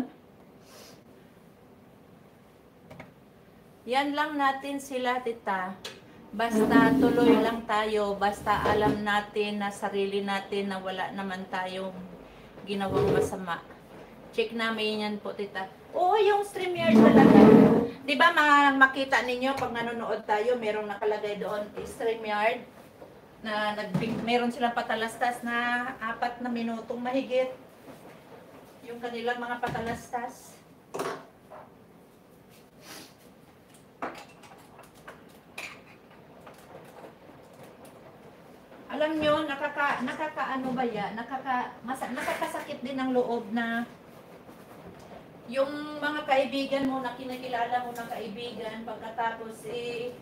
Yan lang natin sila, tita. Basta tuloy lang tayo, basta alam natin na sarili natin na wala naman tayong ginawang masama. Check namin yan po, tita. Oo, yung StreamYard talaga. Di ba ma makita ninyo pag nanonood tayo, merong nakalagay doon, StreamYard, na nagbig, meron silang patalastas na apat na minutong mahigit. Yung kanilang mga patalastas. Alam nyo, nakaka, nakakaano ba yan? Nakaka, mas, nakakasakit din ang loob na yung mga kaibigan mo na kinakilala mo ng kaibigan, pagkatapos eh,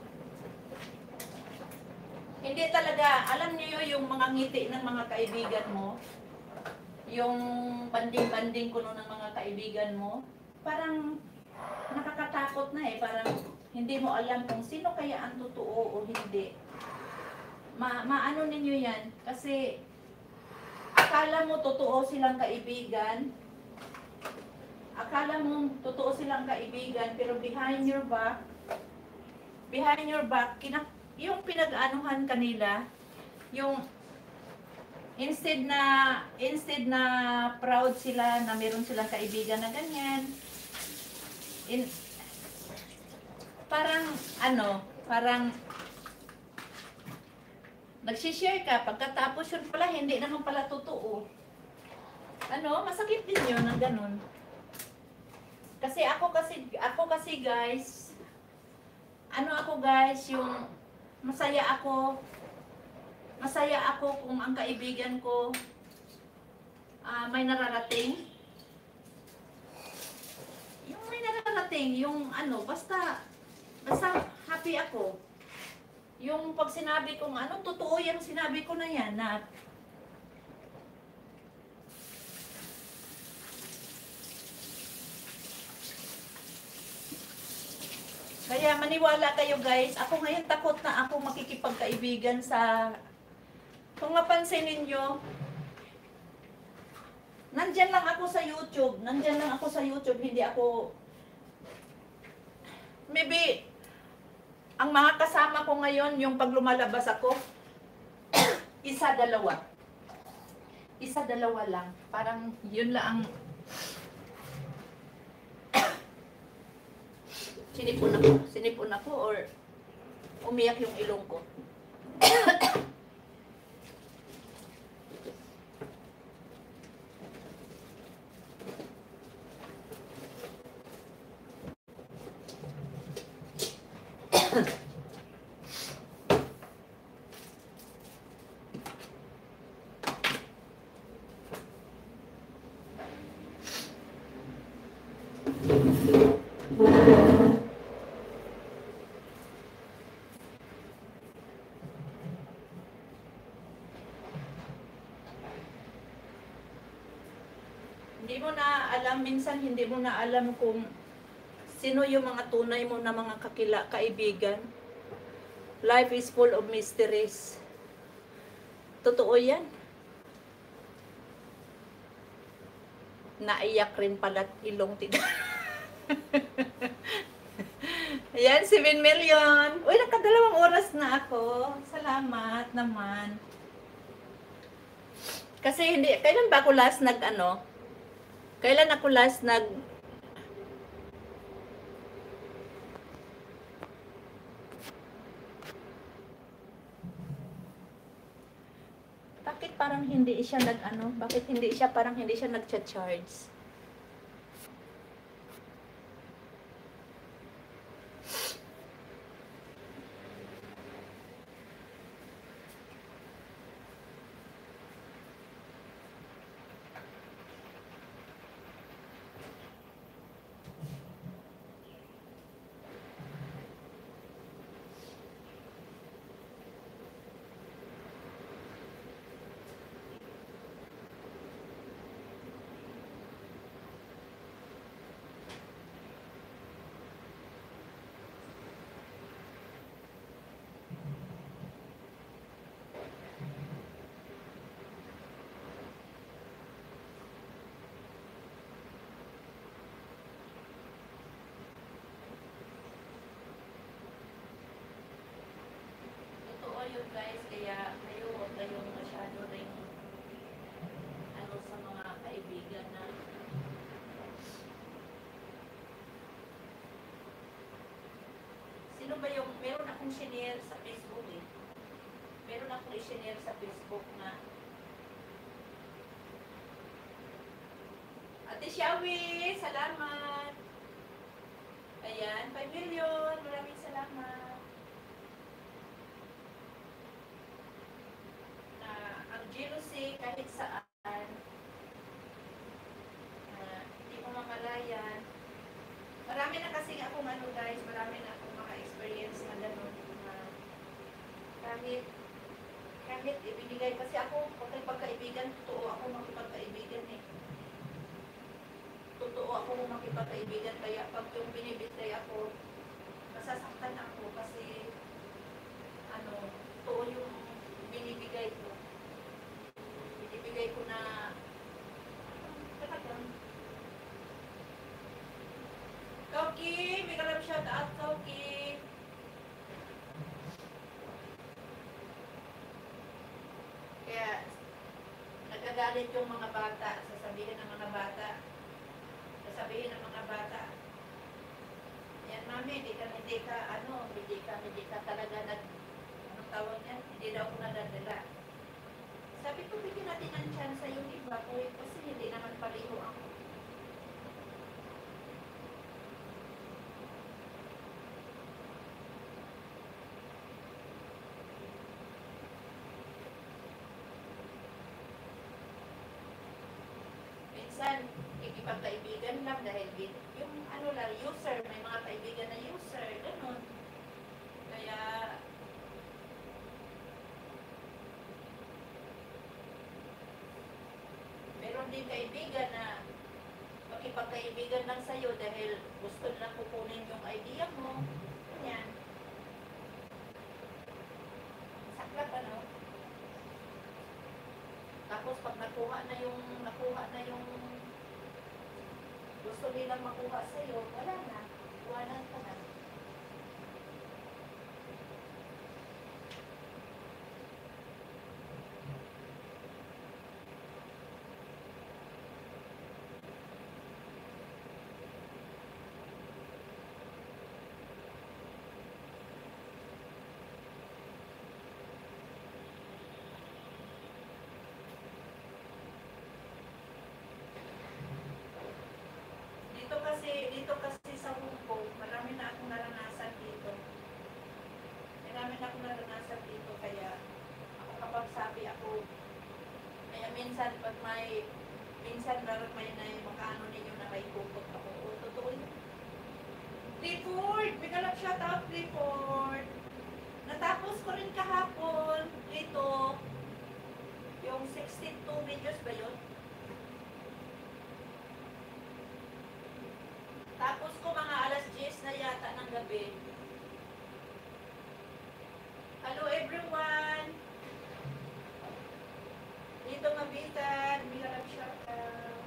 hindi talaga, alam niyo yung mga ngiti ng mga kaibigan mo, yung banding-banding kuno ng mga kaibigan mo, parang nakakatakot na eh, parang hindi mo alam kung sino kaya ang totoo o hindi. Ma maano ninyo yan, kasi akala mo totoo silang kaibigan, akala mo totoo silang kaibigan, pero behind your back, behind your back, kinak yung pinag-anuhan kanila, yung instead na instead na proud sila na meron silang kaibigan na ganyan, in, parang ano, parang nagsishare ka, pagkatapos yun pala, hindi naman pala totoo. Ano, masakit din yun ng ganun. Kasi ako kasi, ako kasi guys, ano ako guys, yung masaya ako, masaya ako kung ang kaibigan ko uh, may nararating. Yung may nararating, yung ano, basta, basta happy ako. Yung pag sinabi kong ano, totoo yung sinabi ko na yan na kaya maniwala kayo guys, ako ngayon takot na ako makikipagkaibigan sa, kung mapansin ninyo, nandyan lang ako sa YouTube, nandyan lang ako sa YouTube, hindi ako, maybe, ang mga kasama ko ngayon, yung pag lumalabas ako, isa, dalawa. Isa, dalawa lang. Parang yun lang ang sinipon ako. Sinipon ako or umiyak yung ilong ko. Hindi mo na alam, minsan hindi mo na alam kung sino yung mga tunay mo na mga kakila, kaibigan. Life is full of mysteries. Totoo yan. Naiyak rin pala't ilong tita. Ayan, seven million. Uy, nakadalawang oras na ako. Salamat naman. Kasi hindi, kailan ba ako last nag ano? Kailan ako last nag Bakit parang hindi siya nag ano? Bakit hindi siya parang hindi siya nagcha-charge? Totoo yun guys, kaya kayo huwag kayong masyado rin ano sa mga kaibigan na sino ba yung, meron akong shinare sa Facebook eh. Meron akong i-shinare sa Facebook na Ate Shawi, salamat. Ayan, five million, maraming salamat. Na ang jealousy kahit saan, na hindi mo mamalayan. Marami na kasi akong ano guys, marami na akong mga experience na gano'n. Na kahit, kahit ibinigay, kasi ako, pag pagkaibigan, totoo ako makipagkaibigan eh. Totoo ako makipagkaibigan, kaya pag yung binibitay ako, masasaktan ako kasi, ano, totoo yung binibigay ko. Binibigay ko na, talagang, Kauki, may kalab shout out, Kauki. Kaya, nagagalit yung mga bata, sasabihin ng mga bata, sasabihin ng mga bata, yan mami, hindi ka, hindi ka, ano, hindi ka, hindi ka talaga nag, anong tawag yan, hindi daw ako nadadala. Sabi ko, bigyan natin ng chance sa yung iba ko, eh, kasi hindi naman paliho ako. Minsan, ikipagkaibigan lang dahil bin- yung ano lang, user, may mga kaibigan na user, ganun. Kaya, meron din kaibigan na makipagkaibigan lang sa'yo dahil gusto nilang kukunin yung idea mo. Ganyan. Saklap ano? Tapos pag nakuha na yung, nakuha na yung gusto nilang makuha sa'yo, wala na. Iwanan ka na. Dito kasi, dito kasi sa Hong Kong, marami na akong naranasan dito. minsan pag may, minsan parang may na makaano ninyo na may pupot ako. O, totoo yun. Clifford! May kalap shout out, Clifford! Natapos ko rin kahapon ito, yung sixty-two videos ba yun? Tapos ko mga alas diyes na yata ng gabi. Hello everyone! Dito mabitan, may kalap shout out.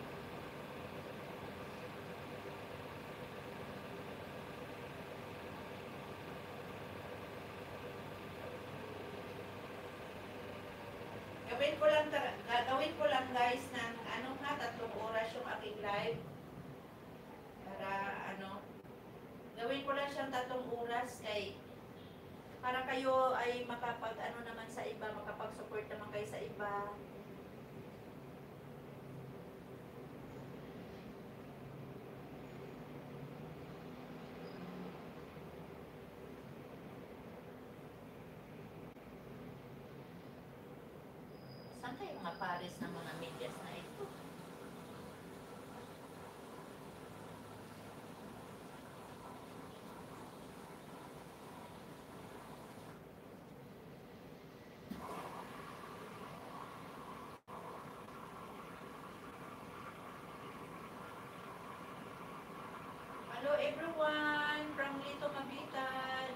Gawin ko lang, ta- gagawin ko lang guys ng ano nga, tatlong oras yung aking live. Para ano, gawin ko lang siyang tatlong oras kay para kayo ay makapag ano naman sa iba, makapag-support naman kayo sa iba. Saan kayo mga pares ng mga medyas na ito? Hello everyone from Lito Mabitan.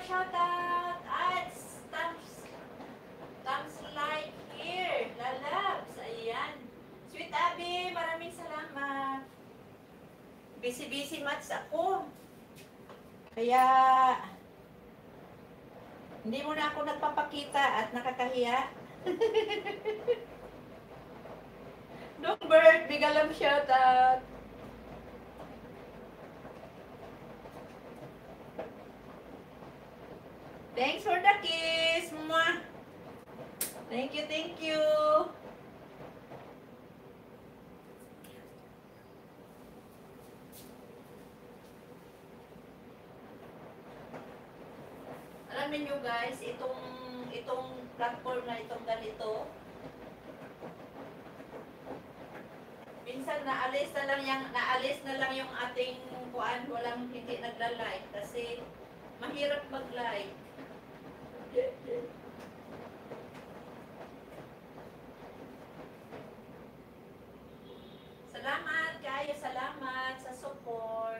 shoutout. Ads, thumbs, thumbs like here. Lalabs, ayan. Sweet Abby, maraming salamat. Busy-busy mats ako. Kaya, hindi mo na ako nagpapakita at nakakahiya. Dongbert, bigalam shoutout. Thanks for the kiss. Mwah. Thank you, thank you. Alam niyo guys, itong itong platform na itong ganito, minsan naalis na lang yung naalis na lang yung ating kuan, walang hindi nagla-like kasi mahirap mag-like. Salamat kayo, salamat sa support.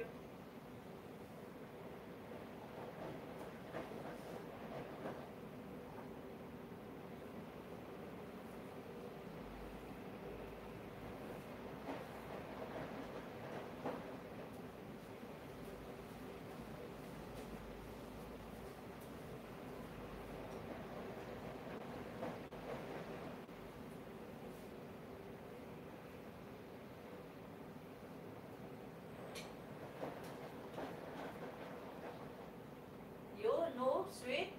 No, sweet.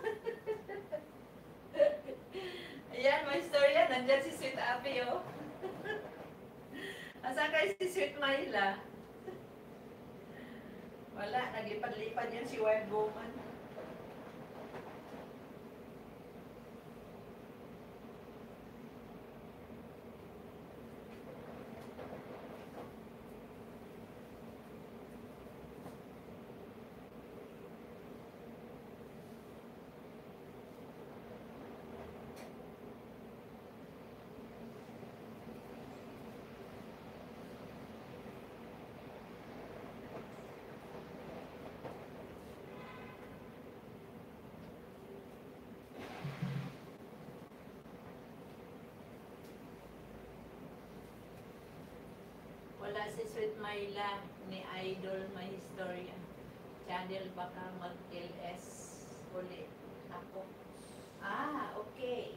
Ayan, may story yan. Nandyan si Sweet Abby, oh. Asan kayo si Sweet Myla? Wala, naglipad-lipad yan si Wild Woman. Wala si Sweet Myla ni Idol My Historia. Channel baka mag-L S ulit ako. Ah, okay.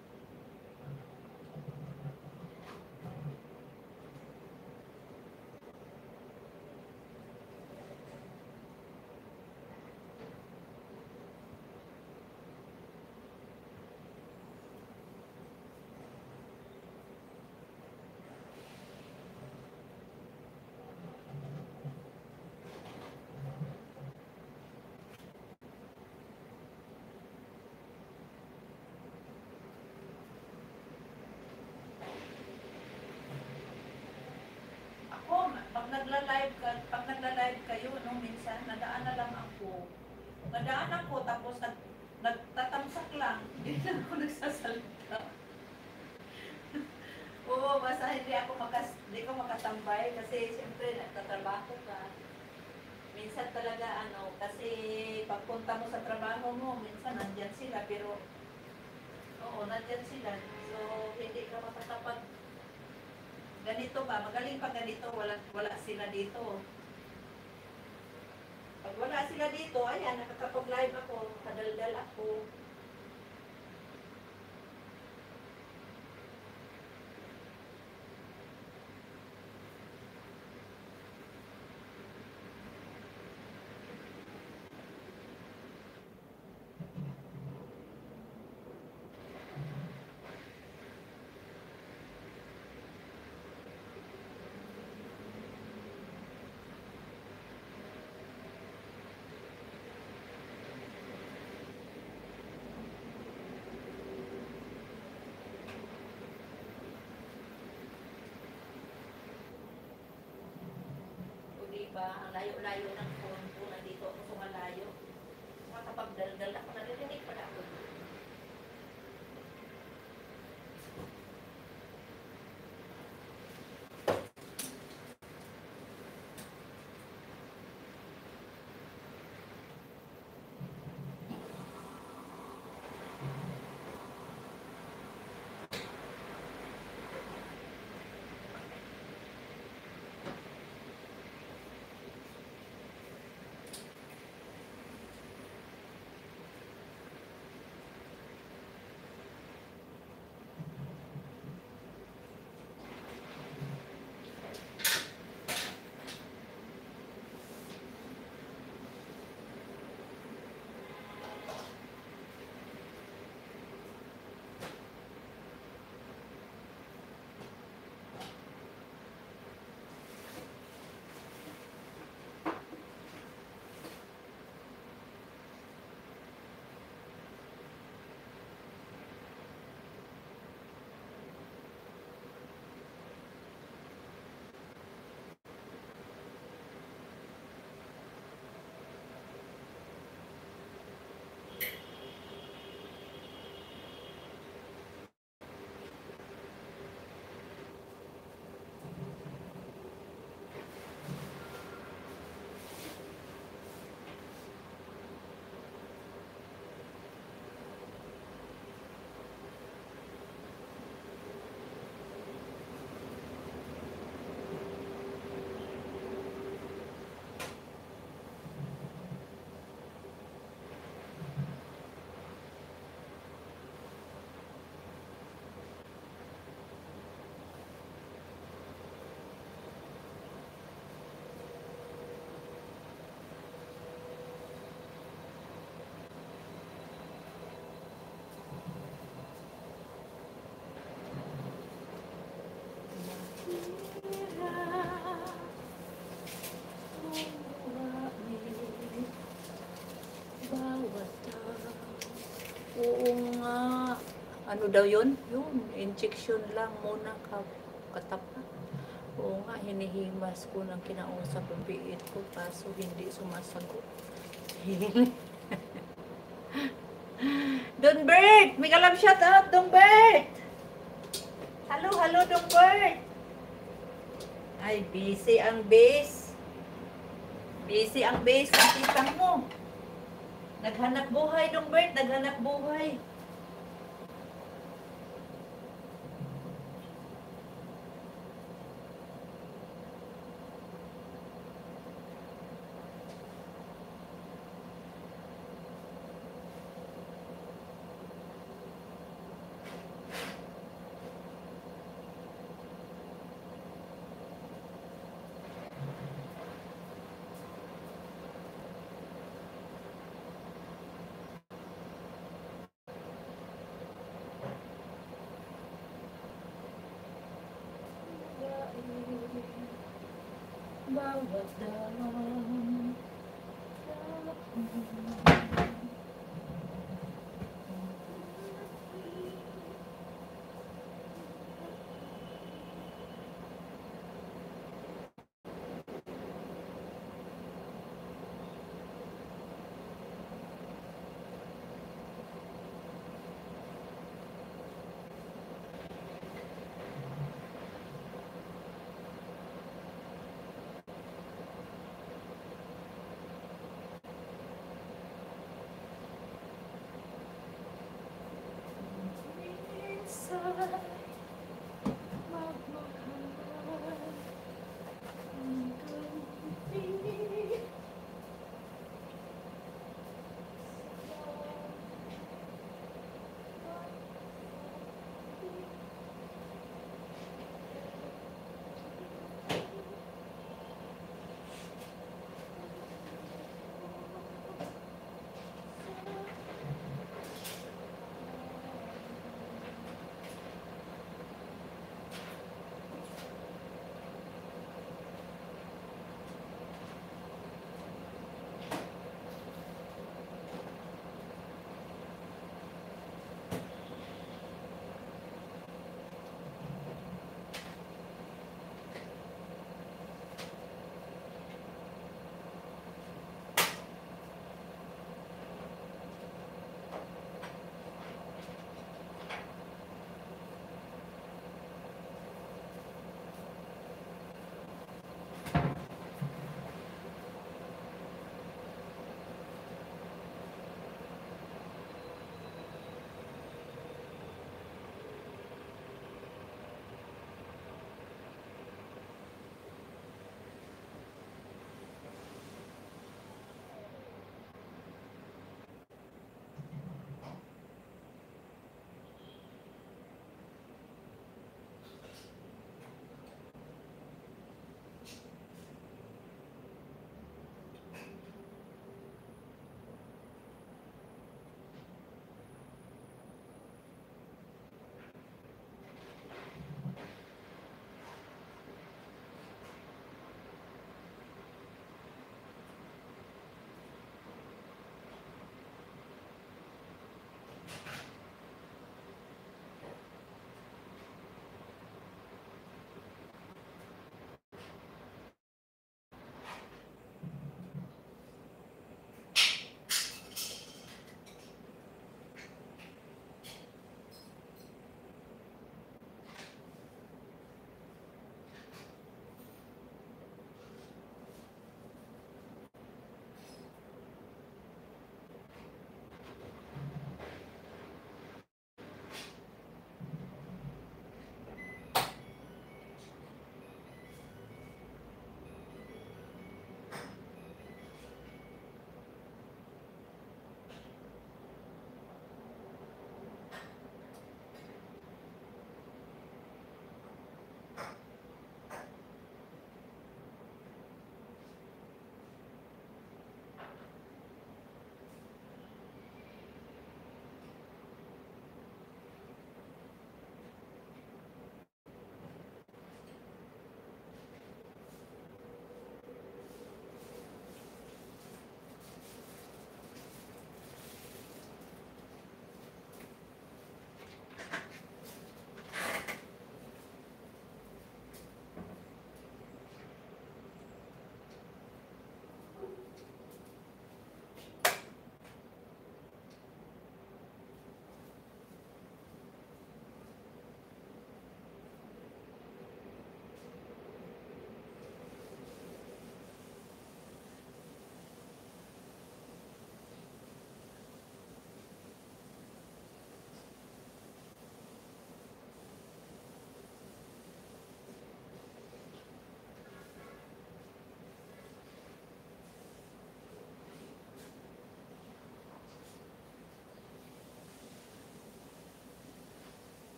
Pag nagla-live ka, pag nagla-live kayo, no, minsan nadaan na lang ako. Nadaan ako tapos nag nagtatamsak lang. Hindi na ako nagsasalita. Oo, basta hindi ako makas hindi ko makatambay kasi siyempre nagtatrabaho ka. Minsan talaga ano, kasi pagpunta mo sa trabaho mo, minsan nandiyan sila pero oo, nandiyan sila. So, hindi ka makatapat. Ganito ba? Magaling pa ganito, wala, wala sila dito. Pag wala sila dito, ayan, nakakapag-live ako, kadaldal ako. Diba? Ang layo-layo ng phone ko, nandito ako sa malayo. Makapagdaldal ako, naririnig pala ako. Oo nga. Ano daw yun? Yun, injection lang muna ka katapat. Oo nga, hinihimas ko ng kinausap ang biit ko kaso hindi sumasagot. Don Bert! May kalam shout out, Don Bert! Hello, hello, Don Bert! Ay, busy ang base. Busy ang base ng titang mo. Naghanap buhay, Don Bert. Naghanap buhay. Bawat daan. Inside, magmahal hanggang hindi.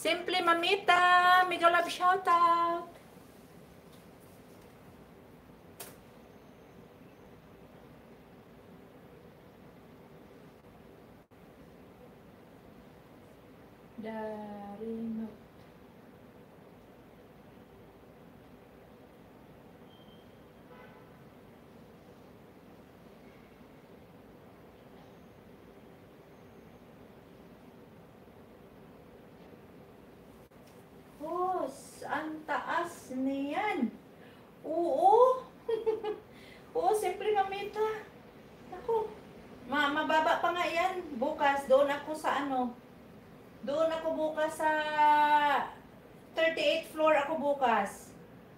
Simple Mamita, mega love shoutout. Dari no. Boss, ang taas niyan. Oo. Oo, simple Mamita. Ako, ma mababa pa nga yan. Bukas, doon ako sa ano. Doon ako bukas sa thirty-eighth floor ako bukas.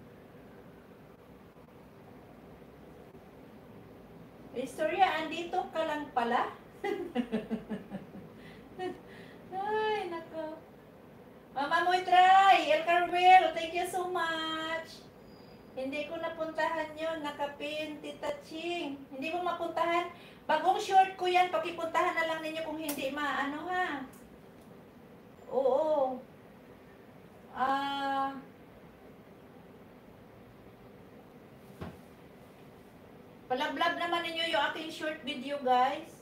Istorya, andito ka lang pala? Ay, nako. Mama Moy try, El Carmel, thank you so much. Hindi ko napuntahan yun, nakapin, Tita Ching. Hindi mo mapuntahan. Bagong short ko yan, pakipuntahan na lang ninyo kung hindi maano ha. Oo. Ah... Palablab naman ninyo yung aking short video, guys.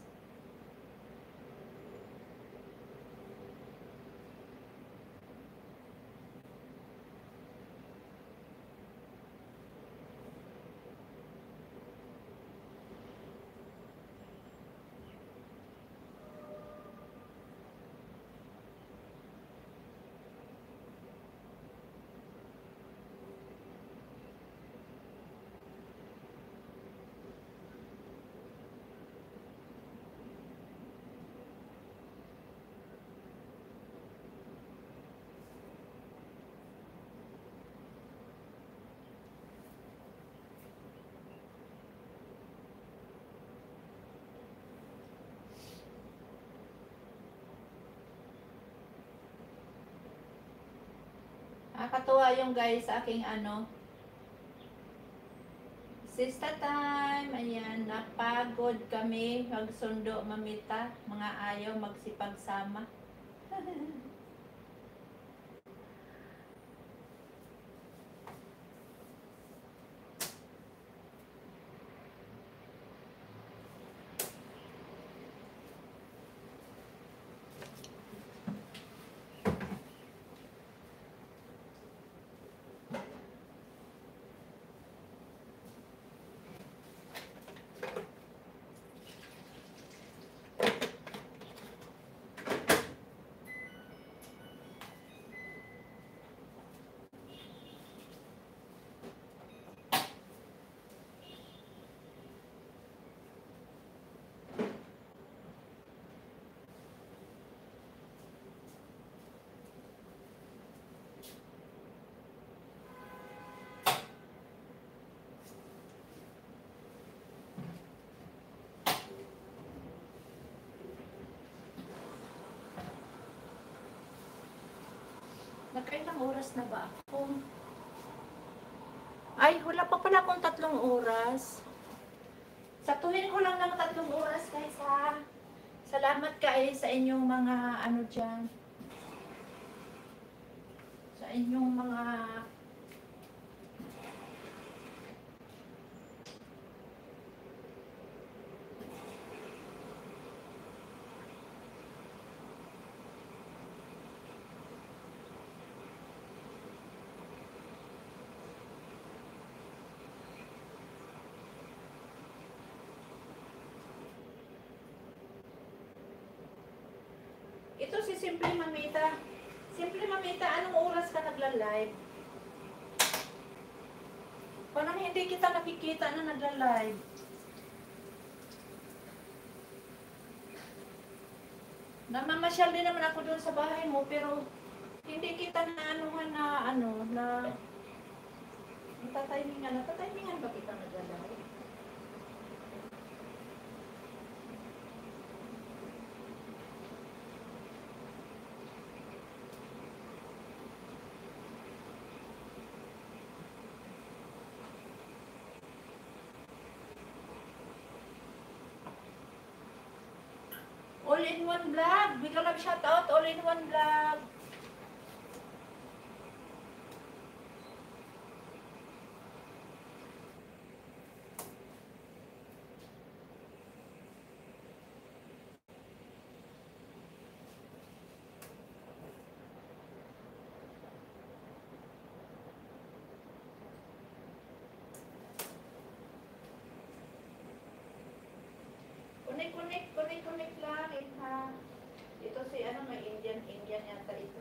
Nakakatuwa yung guys sa aking ano. Sista time. Ayan, napagod kami. Magsundo, Mamita. Mga ayaw magsipagsama. Nakailang oras na ba ako? Ay, wala pa pala akong tatlong oras. Satuhin ko lang ng tatlong oras guys ha. Salamat kayo sa inyong mga ano dyan. Sa inyong mga ito si Simple Mamita. Simple Mamita, anong oras ka nagla-live? Parang hindi kita nakikita na nagla-live. Namamasyal din naman ako doon sa bahay mo, pero hindi kita na anuhan na ano, na natatimingan. Natatimingan ba kita nagla-live? All in one vlog. Big love shout out, all in one vlog. connect, connect, connect lang. Ita. Ito si ano, may Indian, Indian yata ito.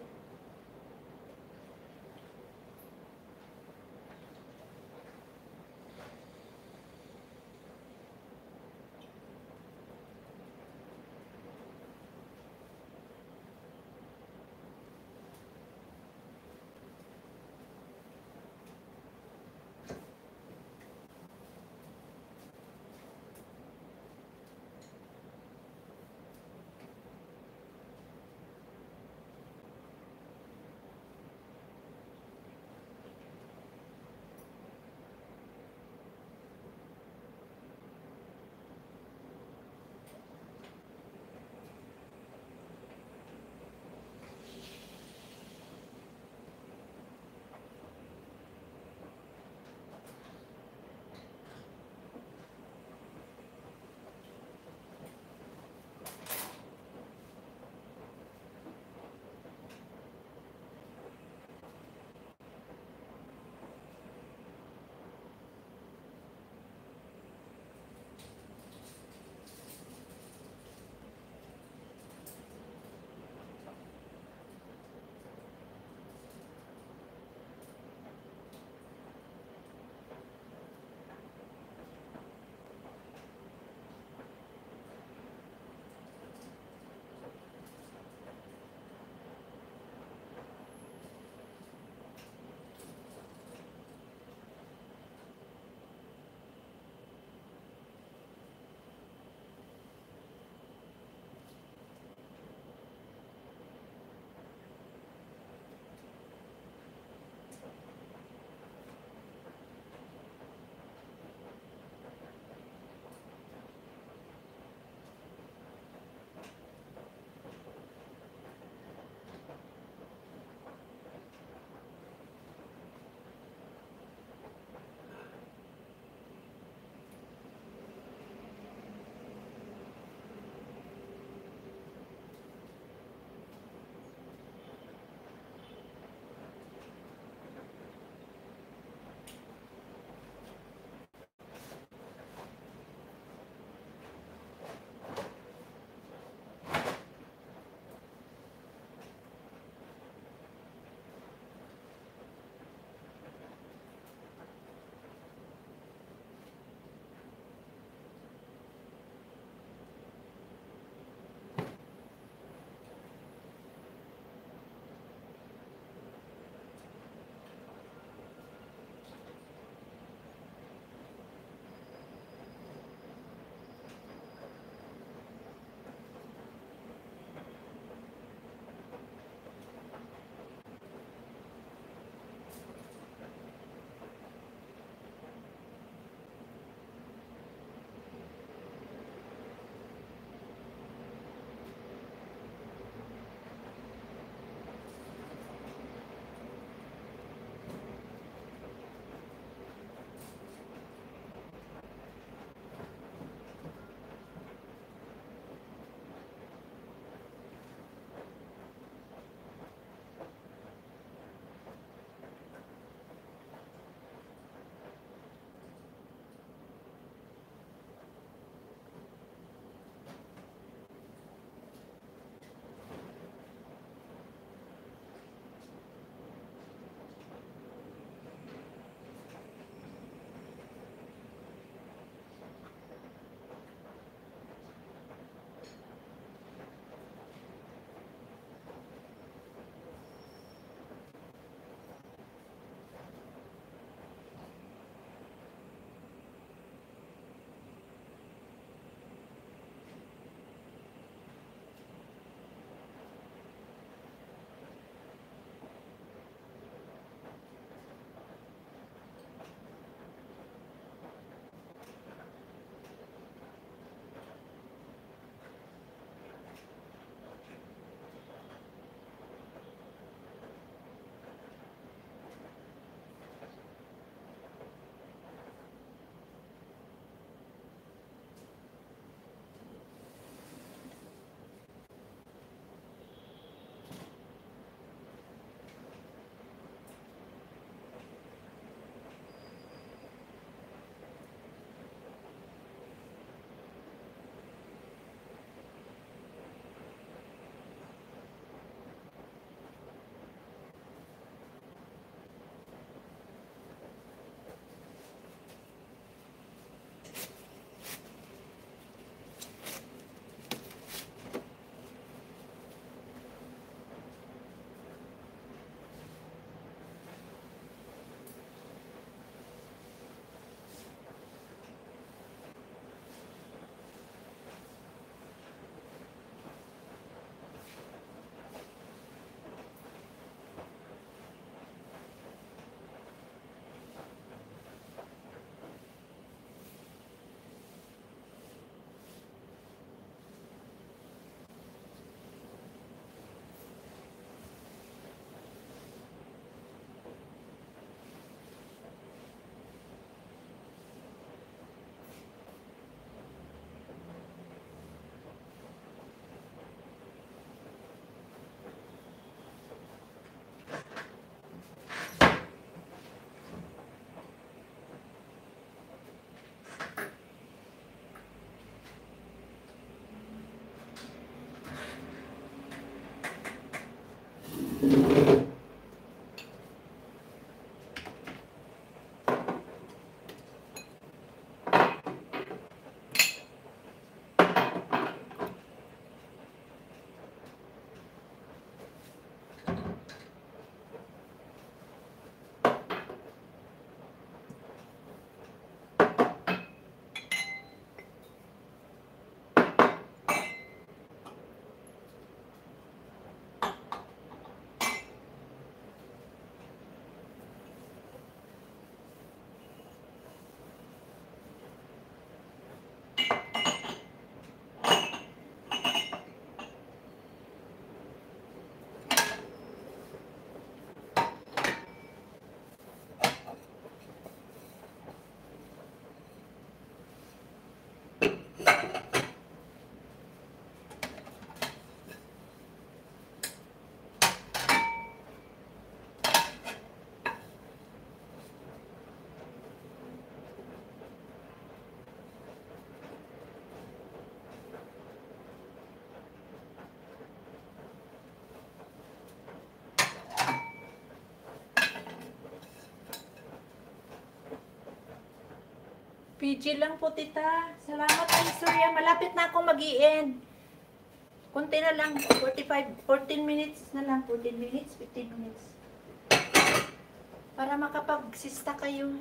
P G lang po, tita. Salamat kay Surya. Malapit na ako mag-i-end. Kunti na lang. forty-five, fourteen minutes na lang. fourteen minutes, fifteen minutes. Para makapag-sista kayo.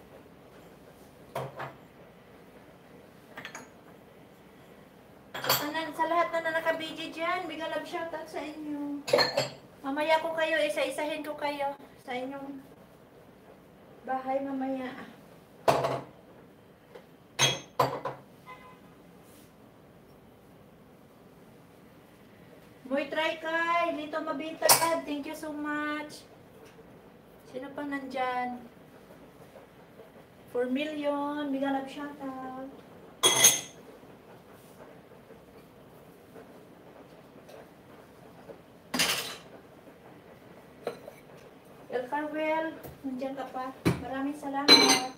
Anan, sa lahat na na naka-B G dyan, bigyan love shoutout sa inyo. Mamaya ko kayo, isa-isahin ko kayo sa inyong bahay mamaya. Moy try kay, Lito Mabitad, thank you so much. Sino pa nandyan? four million, bigyan love shoutout. El Carwell, nandyan ka pa. Maraming salamat.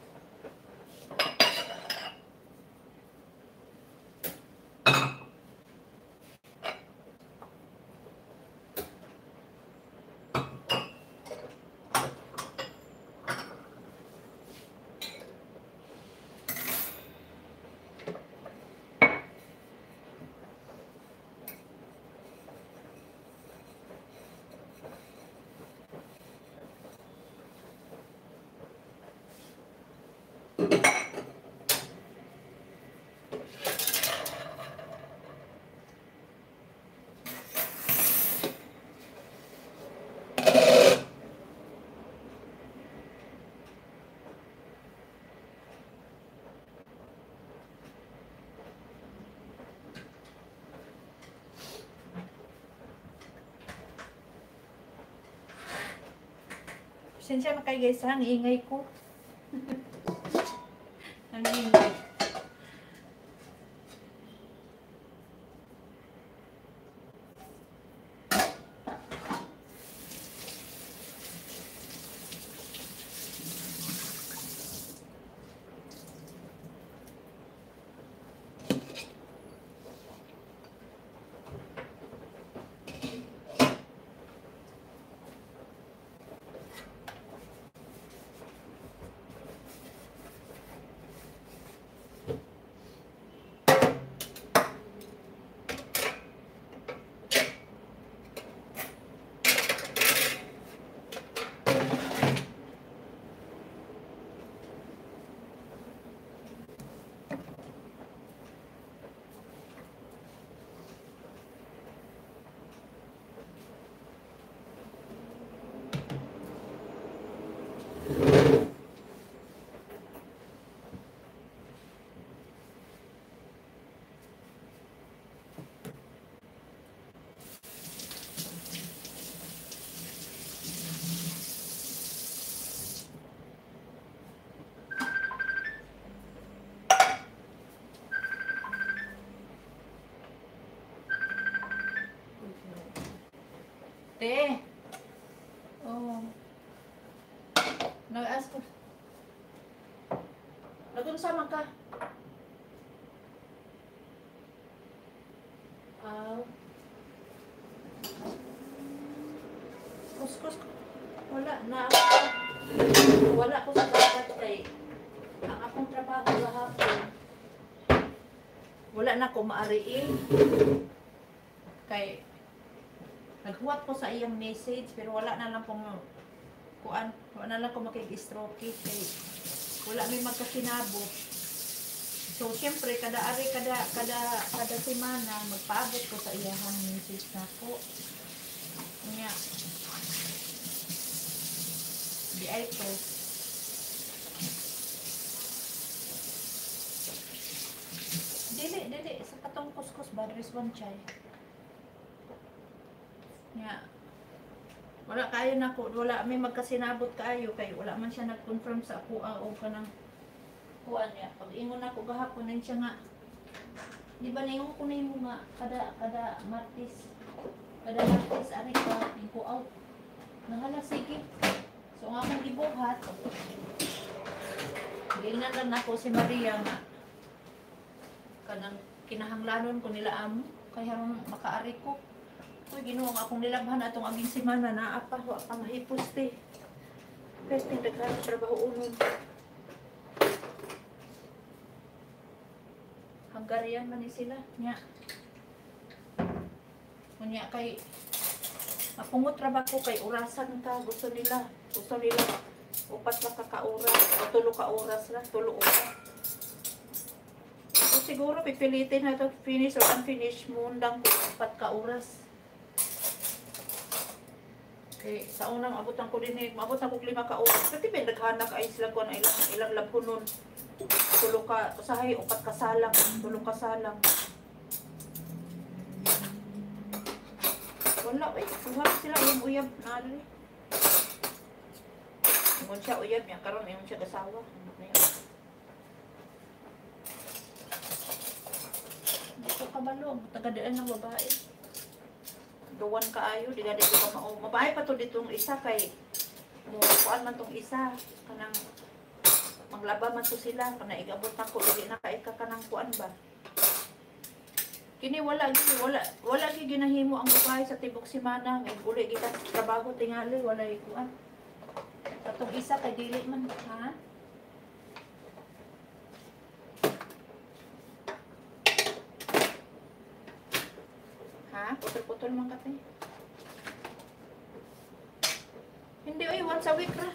Pasensya na kayo guys, ang ingay ko. Ang ingay. Te. Oh. Nag-ask ko. Nagkong sama ka. Aw. kuskus. Wala na ako. Wala ko sa dapat kay ang akong trabaho gahapon. Wala na ko maariin. Kay naghuwat ko sa iyang message pero wala na lang kong kuan, wala na lang ko makig-stroke kay wala may magkasinabot. So syempre kada ari kada kada kada semana magpaabot ko sa iyang message nako. Nya. Di ay ko. Dili dili sa katong kuskus ba there's one chai. Nya. Wala kayo na ko, wala may magkasinabot kayo kay wala man siya nag-confirm sa ako ah, o kanang kuan niya. Pag ingon ako gahapon nan siya nga. Di ba ningon ko na mo nga kada kada Martes. Kada Martes ari ka ko out. Nangala sige. So nga akong gibuhat. Gingnan lang nako si Maria nga. Kanang kinahanglanon ko nila amo kay harong makaari ko. Uy, Ginoo nga akong nilabhan atong aging semana na apa wa pa mahipos te. Best thing daghan trabaho unon. Hungarian man ni sila nya. Unya kay mapungot trabaho kay orasan ka gusto nila. Gusto nila upat lang ka oras o tulo ka oras ra, tulo oras. So, siguro pipilitin na to finish or unfinish mo undang ko upat ka oras. Okay, sa unang abutan ko din eh, maabot na ko lima ka oras. Kasi may naghanak ay sila ko na ilang, ilang labhunon. Tulo ka, usahay, upat ka salang, tulo ka salang. Wala eh, suha sila, uyab-uyab na ali. Ngun siya uyab niya, karon yung siya kasawa. Hindi ko kabalo, tagadaan ng babae. Duwan kaayo, di gani ko ka mao. Mabahay pa to ditong isa kay mo kuan man tong isa kanang manglaba man to sila kana igabot nako dili na kay ka kanang kuan ba. Kini wala gini wala wala gi ginahimo ang babae sa tibok semana ngay uli kita trabaho tingali wala kuan. Katong isa kay dili man ha. Ha? Putol-putol man kape. Hindi, oy, once a week ra.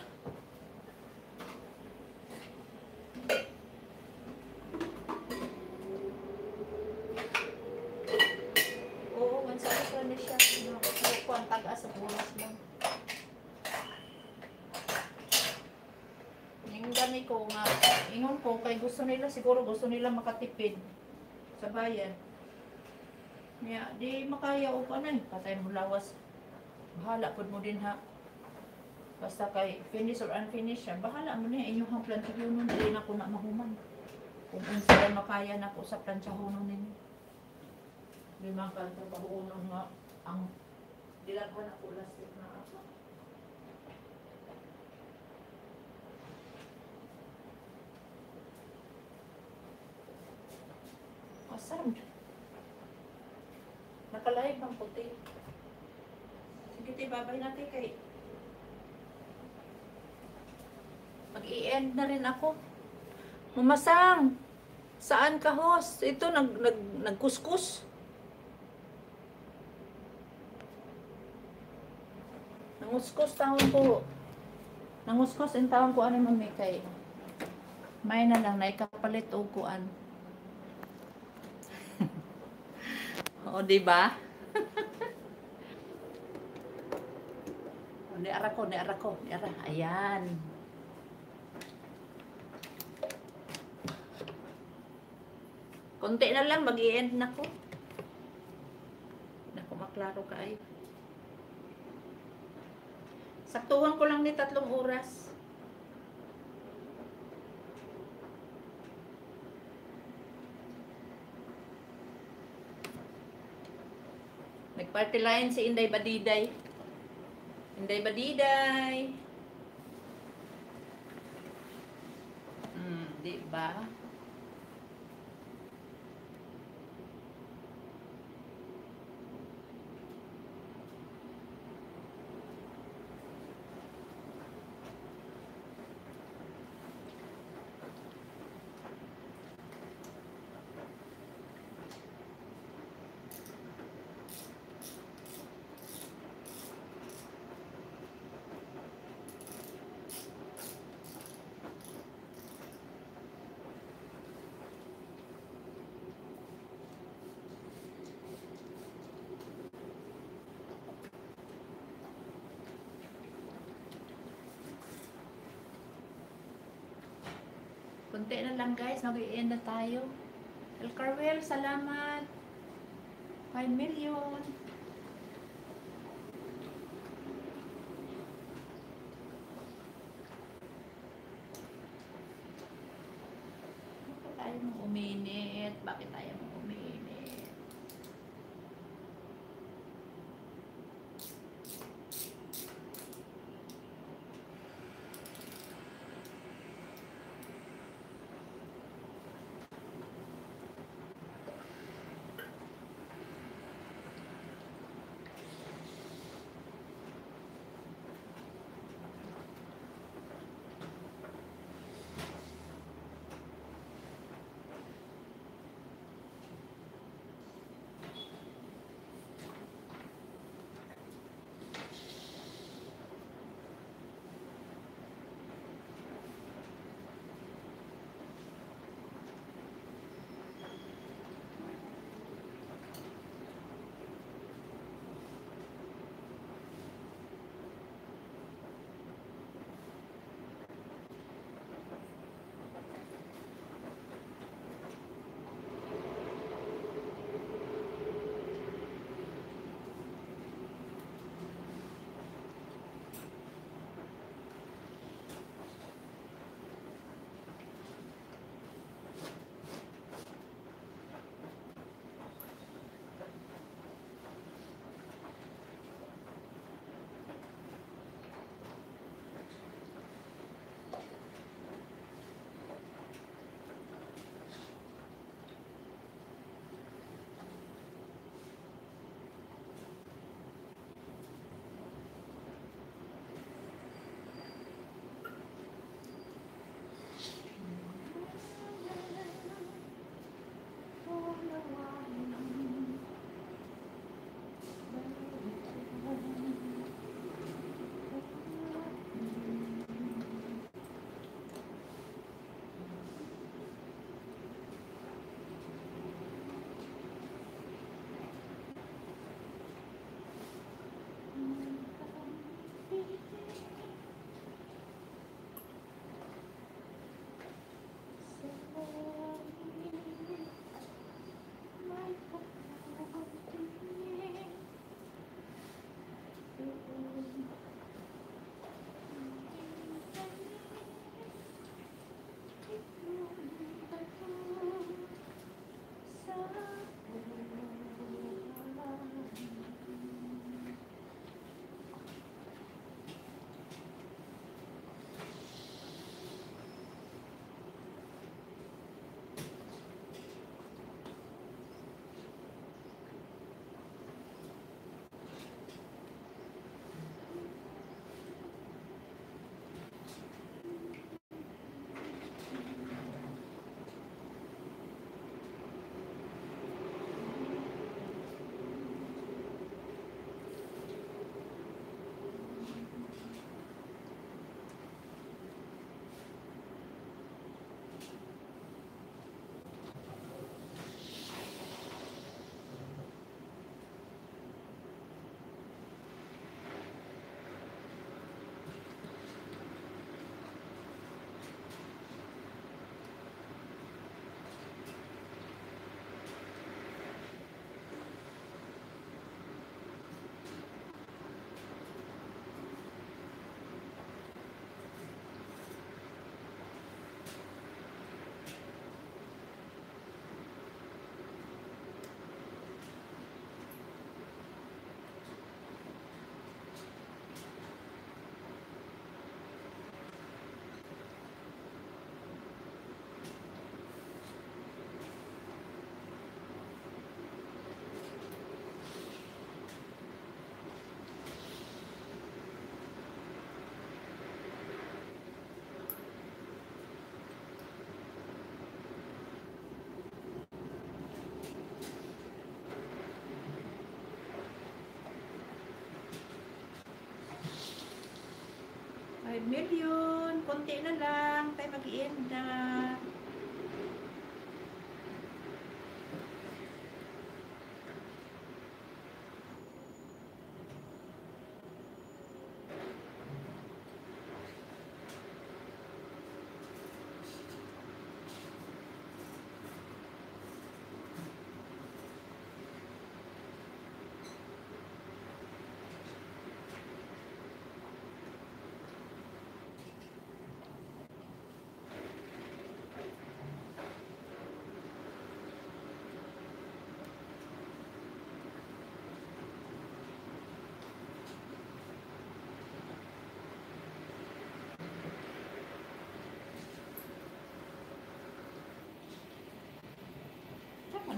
Oo, once a week ra na siya. Ako ang taga sa oras lang. Yung gani ko nga, ingon ko, kay gusto nila, siguro gusto nila makatipid sa bayan. Niya, di makaya o ano eh, patay mo lawas. Bahala po mo din ha. Basta kay finish or unfinish siya, bahala mo na inyong hang plantsahonon, hindi na ko na mahuman. Kung sila makaya na po sa plantsahonon ninyo. Di man ka trabahonon nga, ang dilaghan na po lastik na ako. Asam. Nakalaib ang puti. Sige, tayo babay natin kay mag-i-end na rin ako. Mamasang! Saan ka, host? Ito, nag, nag, nagkuskus. Nanguskus taon ko. Nanguskus ang taon ko ano mami kay may na lang na ikapalit o kuan. O, diba? O, niara ko, niara ko, niara. Ayan. Konti na lang, mag-i-end na ko. Naku, maklaro ka ay. Saktuhan ko lang ni tatlong oras. Nag-party line si Inday Badiday. Inday Badiday. Hmm, di ba? Kunti na lang guys, mag-i-end na tayo. El Carwell, salamat. five million. Bakit tayo mong uminit? Bakit tayo mong uminit? five million. Konti na lang. Tayo mag-i-end na.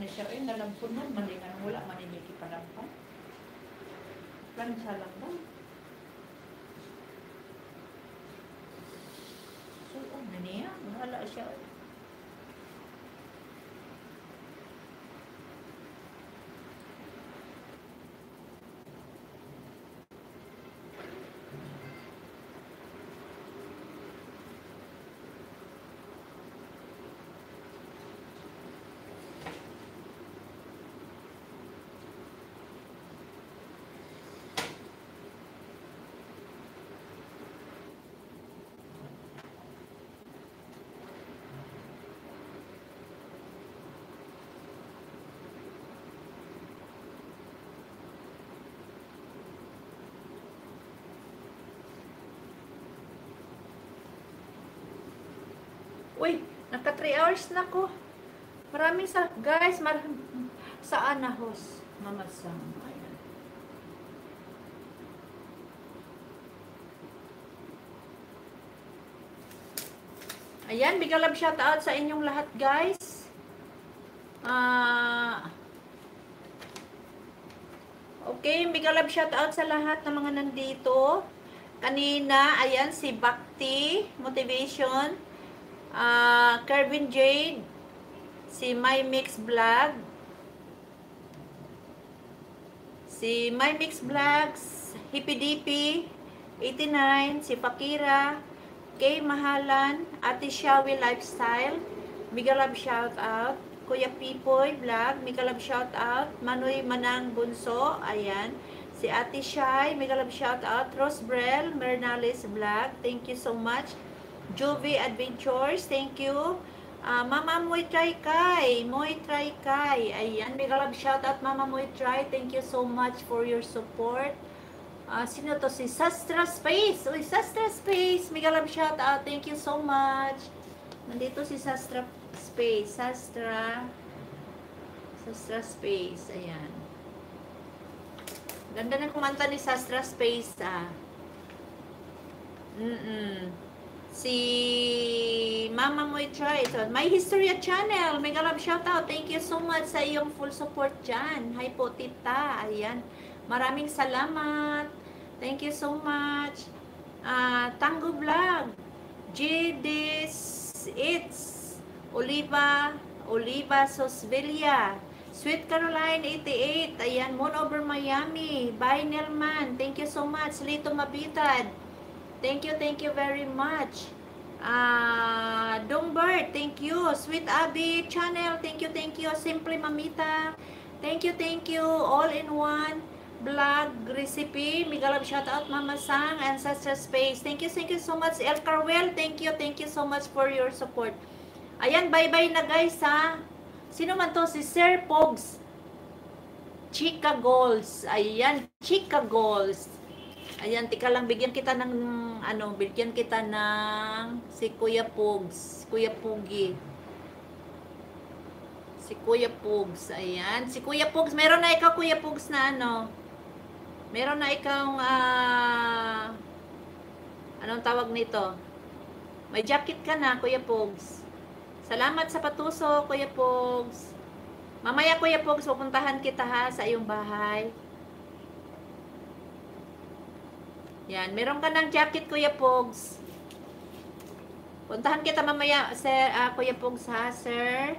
man siya. Eh, nalampun mo, malingan wala man ni Miki palampan. Plansa lang ba? So, oh, naniya, mahala siya. Uy, naka three hours na ko. Maraming sa, guys, mar saan na host? Mamasang. Ayan. Ayan, big love shout out sa inyong lahat, guys. Ah... Uh, okay, big love shout out sa lahat ng mga nandito. Kanina, ayan, si Bhakti Motivation. Uh, Kervin Jade, si My Mix Vlog, si My Mix Vlogs, Hippie Dippy, eighty-nine, si Fakira, Kay Mahalan, Ate Shawi Lifestyle, Mega Love shout out, Kuya Pipoy Vlog, Mega Love shout out, Manoy Manang Bunso, ayan, si Ate Shai, Mega Love shout out, Rosbrel, Mernales Vlog, thank you so much. Juvie Adventures, thank you. Uh, Mama Moy Try Kai, Moy Try Kai, ayan, mega love shout out Mama Moy Try, thank you so much for your support. Uh, sino to? Si Sastra Space, uy, Sastra Space, mega love shout out, thank you so much. Nandito si Sastra Space, Sastra, Sastra Space, ayan. Ganda ng kumanta ni Sastra Space, ah. Mm-mm. Si Mama Moy Try, so, My History Channel, mega love shout out, thank you so much sa iyong full support dyan. Hi po tita, ayan, maraming salamat, thank you so much. uh, Tango Vlog, J Ds It's, Oliva Oliva Sosvelia, Sweet Caroline eighty-eight, ayan, Moon Over Miami, Bye Nelman, thank you so much. Lito Mabitad, thank you, thank you very much. Uh, Dongbert, thank you. Sweet Abby Channel, thank you, thank you. Simply Mamita, thank you, thank you. All in One Vlog Recipe, mega love shout out Mama Sang, Ancestor Space, thank you, thank you so much. El Carwell, thank you, thank you so much for your support. Ayan, bye-bye na guys ha. Sino man to? Si Sir Pogs Chica Goals. Ayan, Chica Goals. Ayan, tika lang, bigyan kita ng, ano, bigyan kita ng si Kuya Pogs, Kuya Pugi. Si Kuya Pogs, ayan. Si Kuya Pogs, meron na ikaw, Kuya Pogs, na ano, meron na ikaw, ah, uh, anong tawag nito? May jacket ka na, Kuya Pogs. Salamat sa patuso, Kuya Pogs. Mamaya, Kuya Pogs, pupuntahan kita ha, sa iyong bahay. Yan, meron ka ng jacket, Kuya Pogs. Puntahan kita mamaya, sir, uh, Kuya Pogs ha, sir.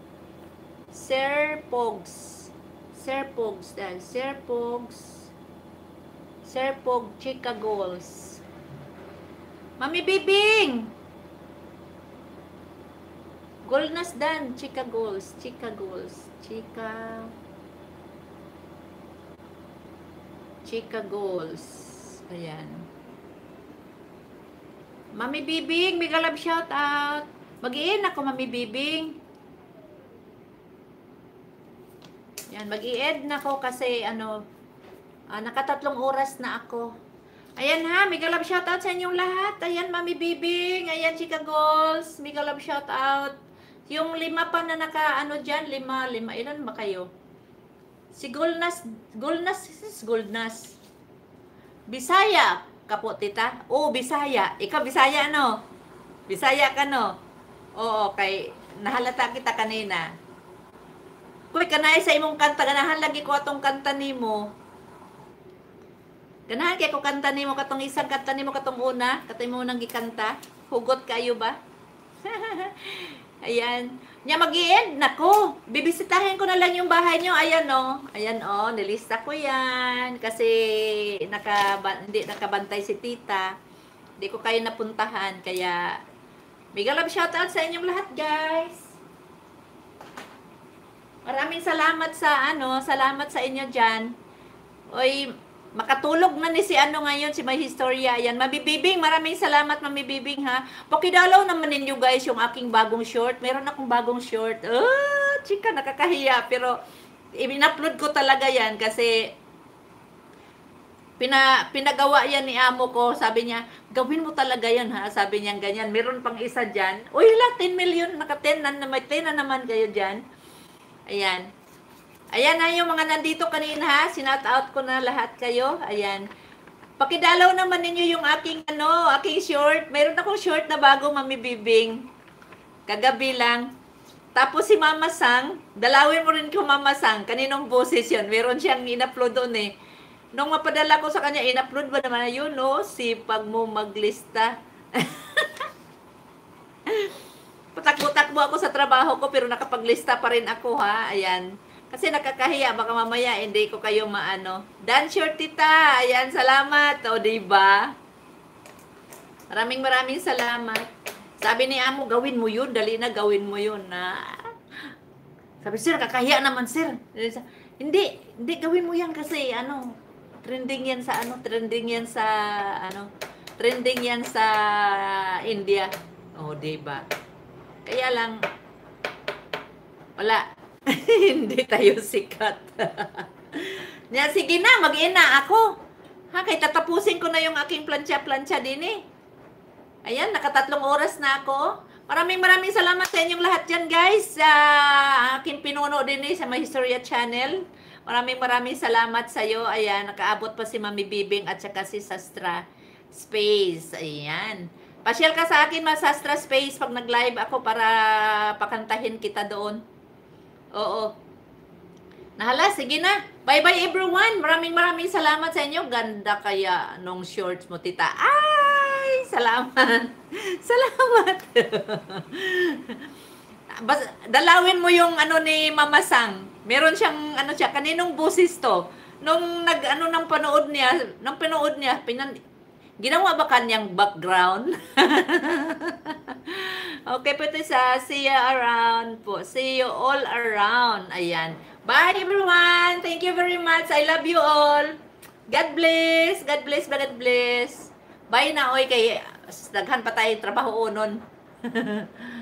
Sir Pogs. Sir Pogs, dahil Sir Pogs. Sir Pog, Chica Goals. Mami Bibing! Golnas dan, Chica Goals, Chica Goals, Chica... Chica Goals. Ayan. Mami Bibing, mega love shout out. Mag-i-in ako, Mami Bibing. Yan, mag-i-ed na ako kasi ano, ah, nakatatlong oras na ako. Ayan ha, mega love shout out sa inyong lahat. Ayan, Mami Bibing. Ayan, Chica Goals. Mega love shout out. Yung lima pa na naka, ano dyan, lima, lima. Ilan ba kayo? Si Golnas, Golnas, Golnas. Bisaya, kapo tita. Oo, Bisaya. Ikaw Bisaya no? Bisaya ka no? Oo, kay nahalata kita kanina. Kuy, kanay sa imong kanta, ganahan lagi ko atong kanta nimo. Ganahan kay ko kanta nimo katong isang kanta nimo katong una, katong mo nang gikanta. Hugot kayo ba? Ayan. Nya mag-i-end nako. Bibisitahin ko na lang yung bahay nyo. Ayan oh. Ayan oh, nilista ko 'yan kasi naka hindi nakabantay si tita. Hindi ko kayo napuntahan kaya mega love shoutout sa inyong lahat, guys. Maraming salamat sa ano, salamat sa inyo diyan. Oy, makatulog na ni si ano ngayon, si May Historia. Ayan, Mabibibing, maraming salamat Mabibibing ha. Pakidalaw naman ninyo guys yung aking bagong short. Meron akong bagong short. Ah, chika, nakakahiya. Pero, in-upload ko talaga yan kasi pina, pinagawa yan ni amo ko. Sabi niya, gawin mo talaga yan ha. Sabi niya ganyan. Meron pang isa dyan. Uy, la, ten million. Naka-ten na, may ten na naman kayo dyan. Ayan. Ayan na yung mga nandito kanina ha. Sinout out ko na lahat kayo. Ayan. Pakidalaw naman ninyo yung aking ano, aking short. Meron akong short na bago, Mami Bibing. Kagabi lang. Tapos si Mama Sang, dalawin mo rin ko Mama Sang. Kaninong boses yun? Meron siyang in-upload doon eh. Nung mapadala ko sa kanya, in-upload ba naman yun, no? Sipag mo maglista. Patakbo-takbo ako sa trabaho ko, pero nakapaglista pa rin ako ha. Ayan. Kasi nakakahiya, baka mamaya hindi ko kayo maano. Dan short tita, ayan, salamat. O, diba? Maraming maraming salamat. Sabi ni amo, gawin mo yun, dali na gawin mo yun. Na. Sabi, sir, nakakahiya naman, sir. Hindi, hindi, gawin mo yan kasi, ano, trending yan sa, ano, trending yan sa, ano, trending yan sa India. O, diba? Kaya lang, wala. Hindi tayo sikat. Nya, sige na, mag-ina ako. Ha, kay tatapusin ko na yung aking plancha-plancha din eh. Ayan, nakatatlong oras na ako. Maraming maraming salamat sa inyong lahat dyan, guys. Sa uh, aking pinuno din eh, sa My Historia Channel. Maraming maraming salamat sa iyo. Ayan, nakaabot pa si Mami Bibing at saka si Sastra Space. Ayan. Pasyal ka sa akin, ma Sastra Space, pag nag-live ako para pakantahin kita doon. Oo. Nahala, sige na. Bye-bye everyone. Maraming maraming salamat sa inyo. Ganda kaya nung shorts mo, tita. Ay, salamat. Salamat. Bas, dalawin mo yung ano ni Mama Sang. Meron siyang ano siya, kaninong busis to? Nung nag ano nang panood niya, nung panood niya, pinan ginawa ba kanyang background? Okay po ito sa see you around po. See you all around. Ayan. Bye everyone. Thank you very much. I love you all. God bless. God bless. God bless. Bye na. Oy, kay daghan pa tayo trabaho unon.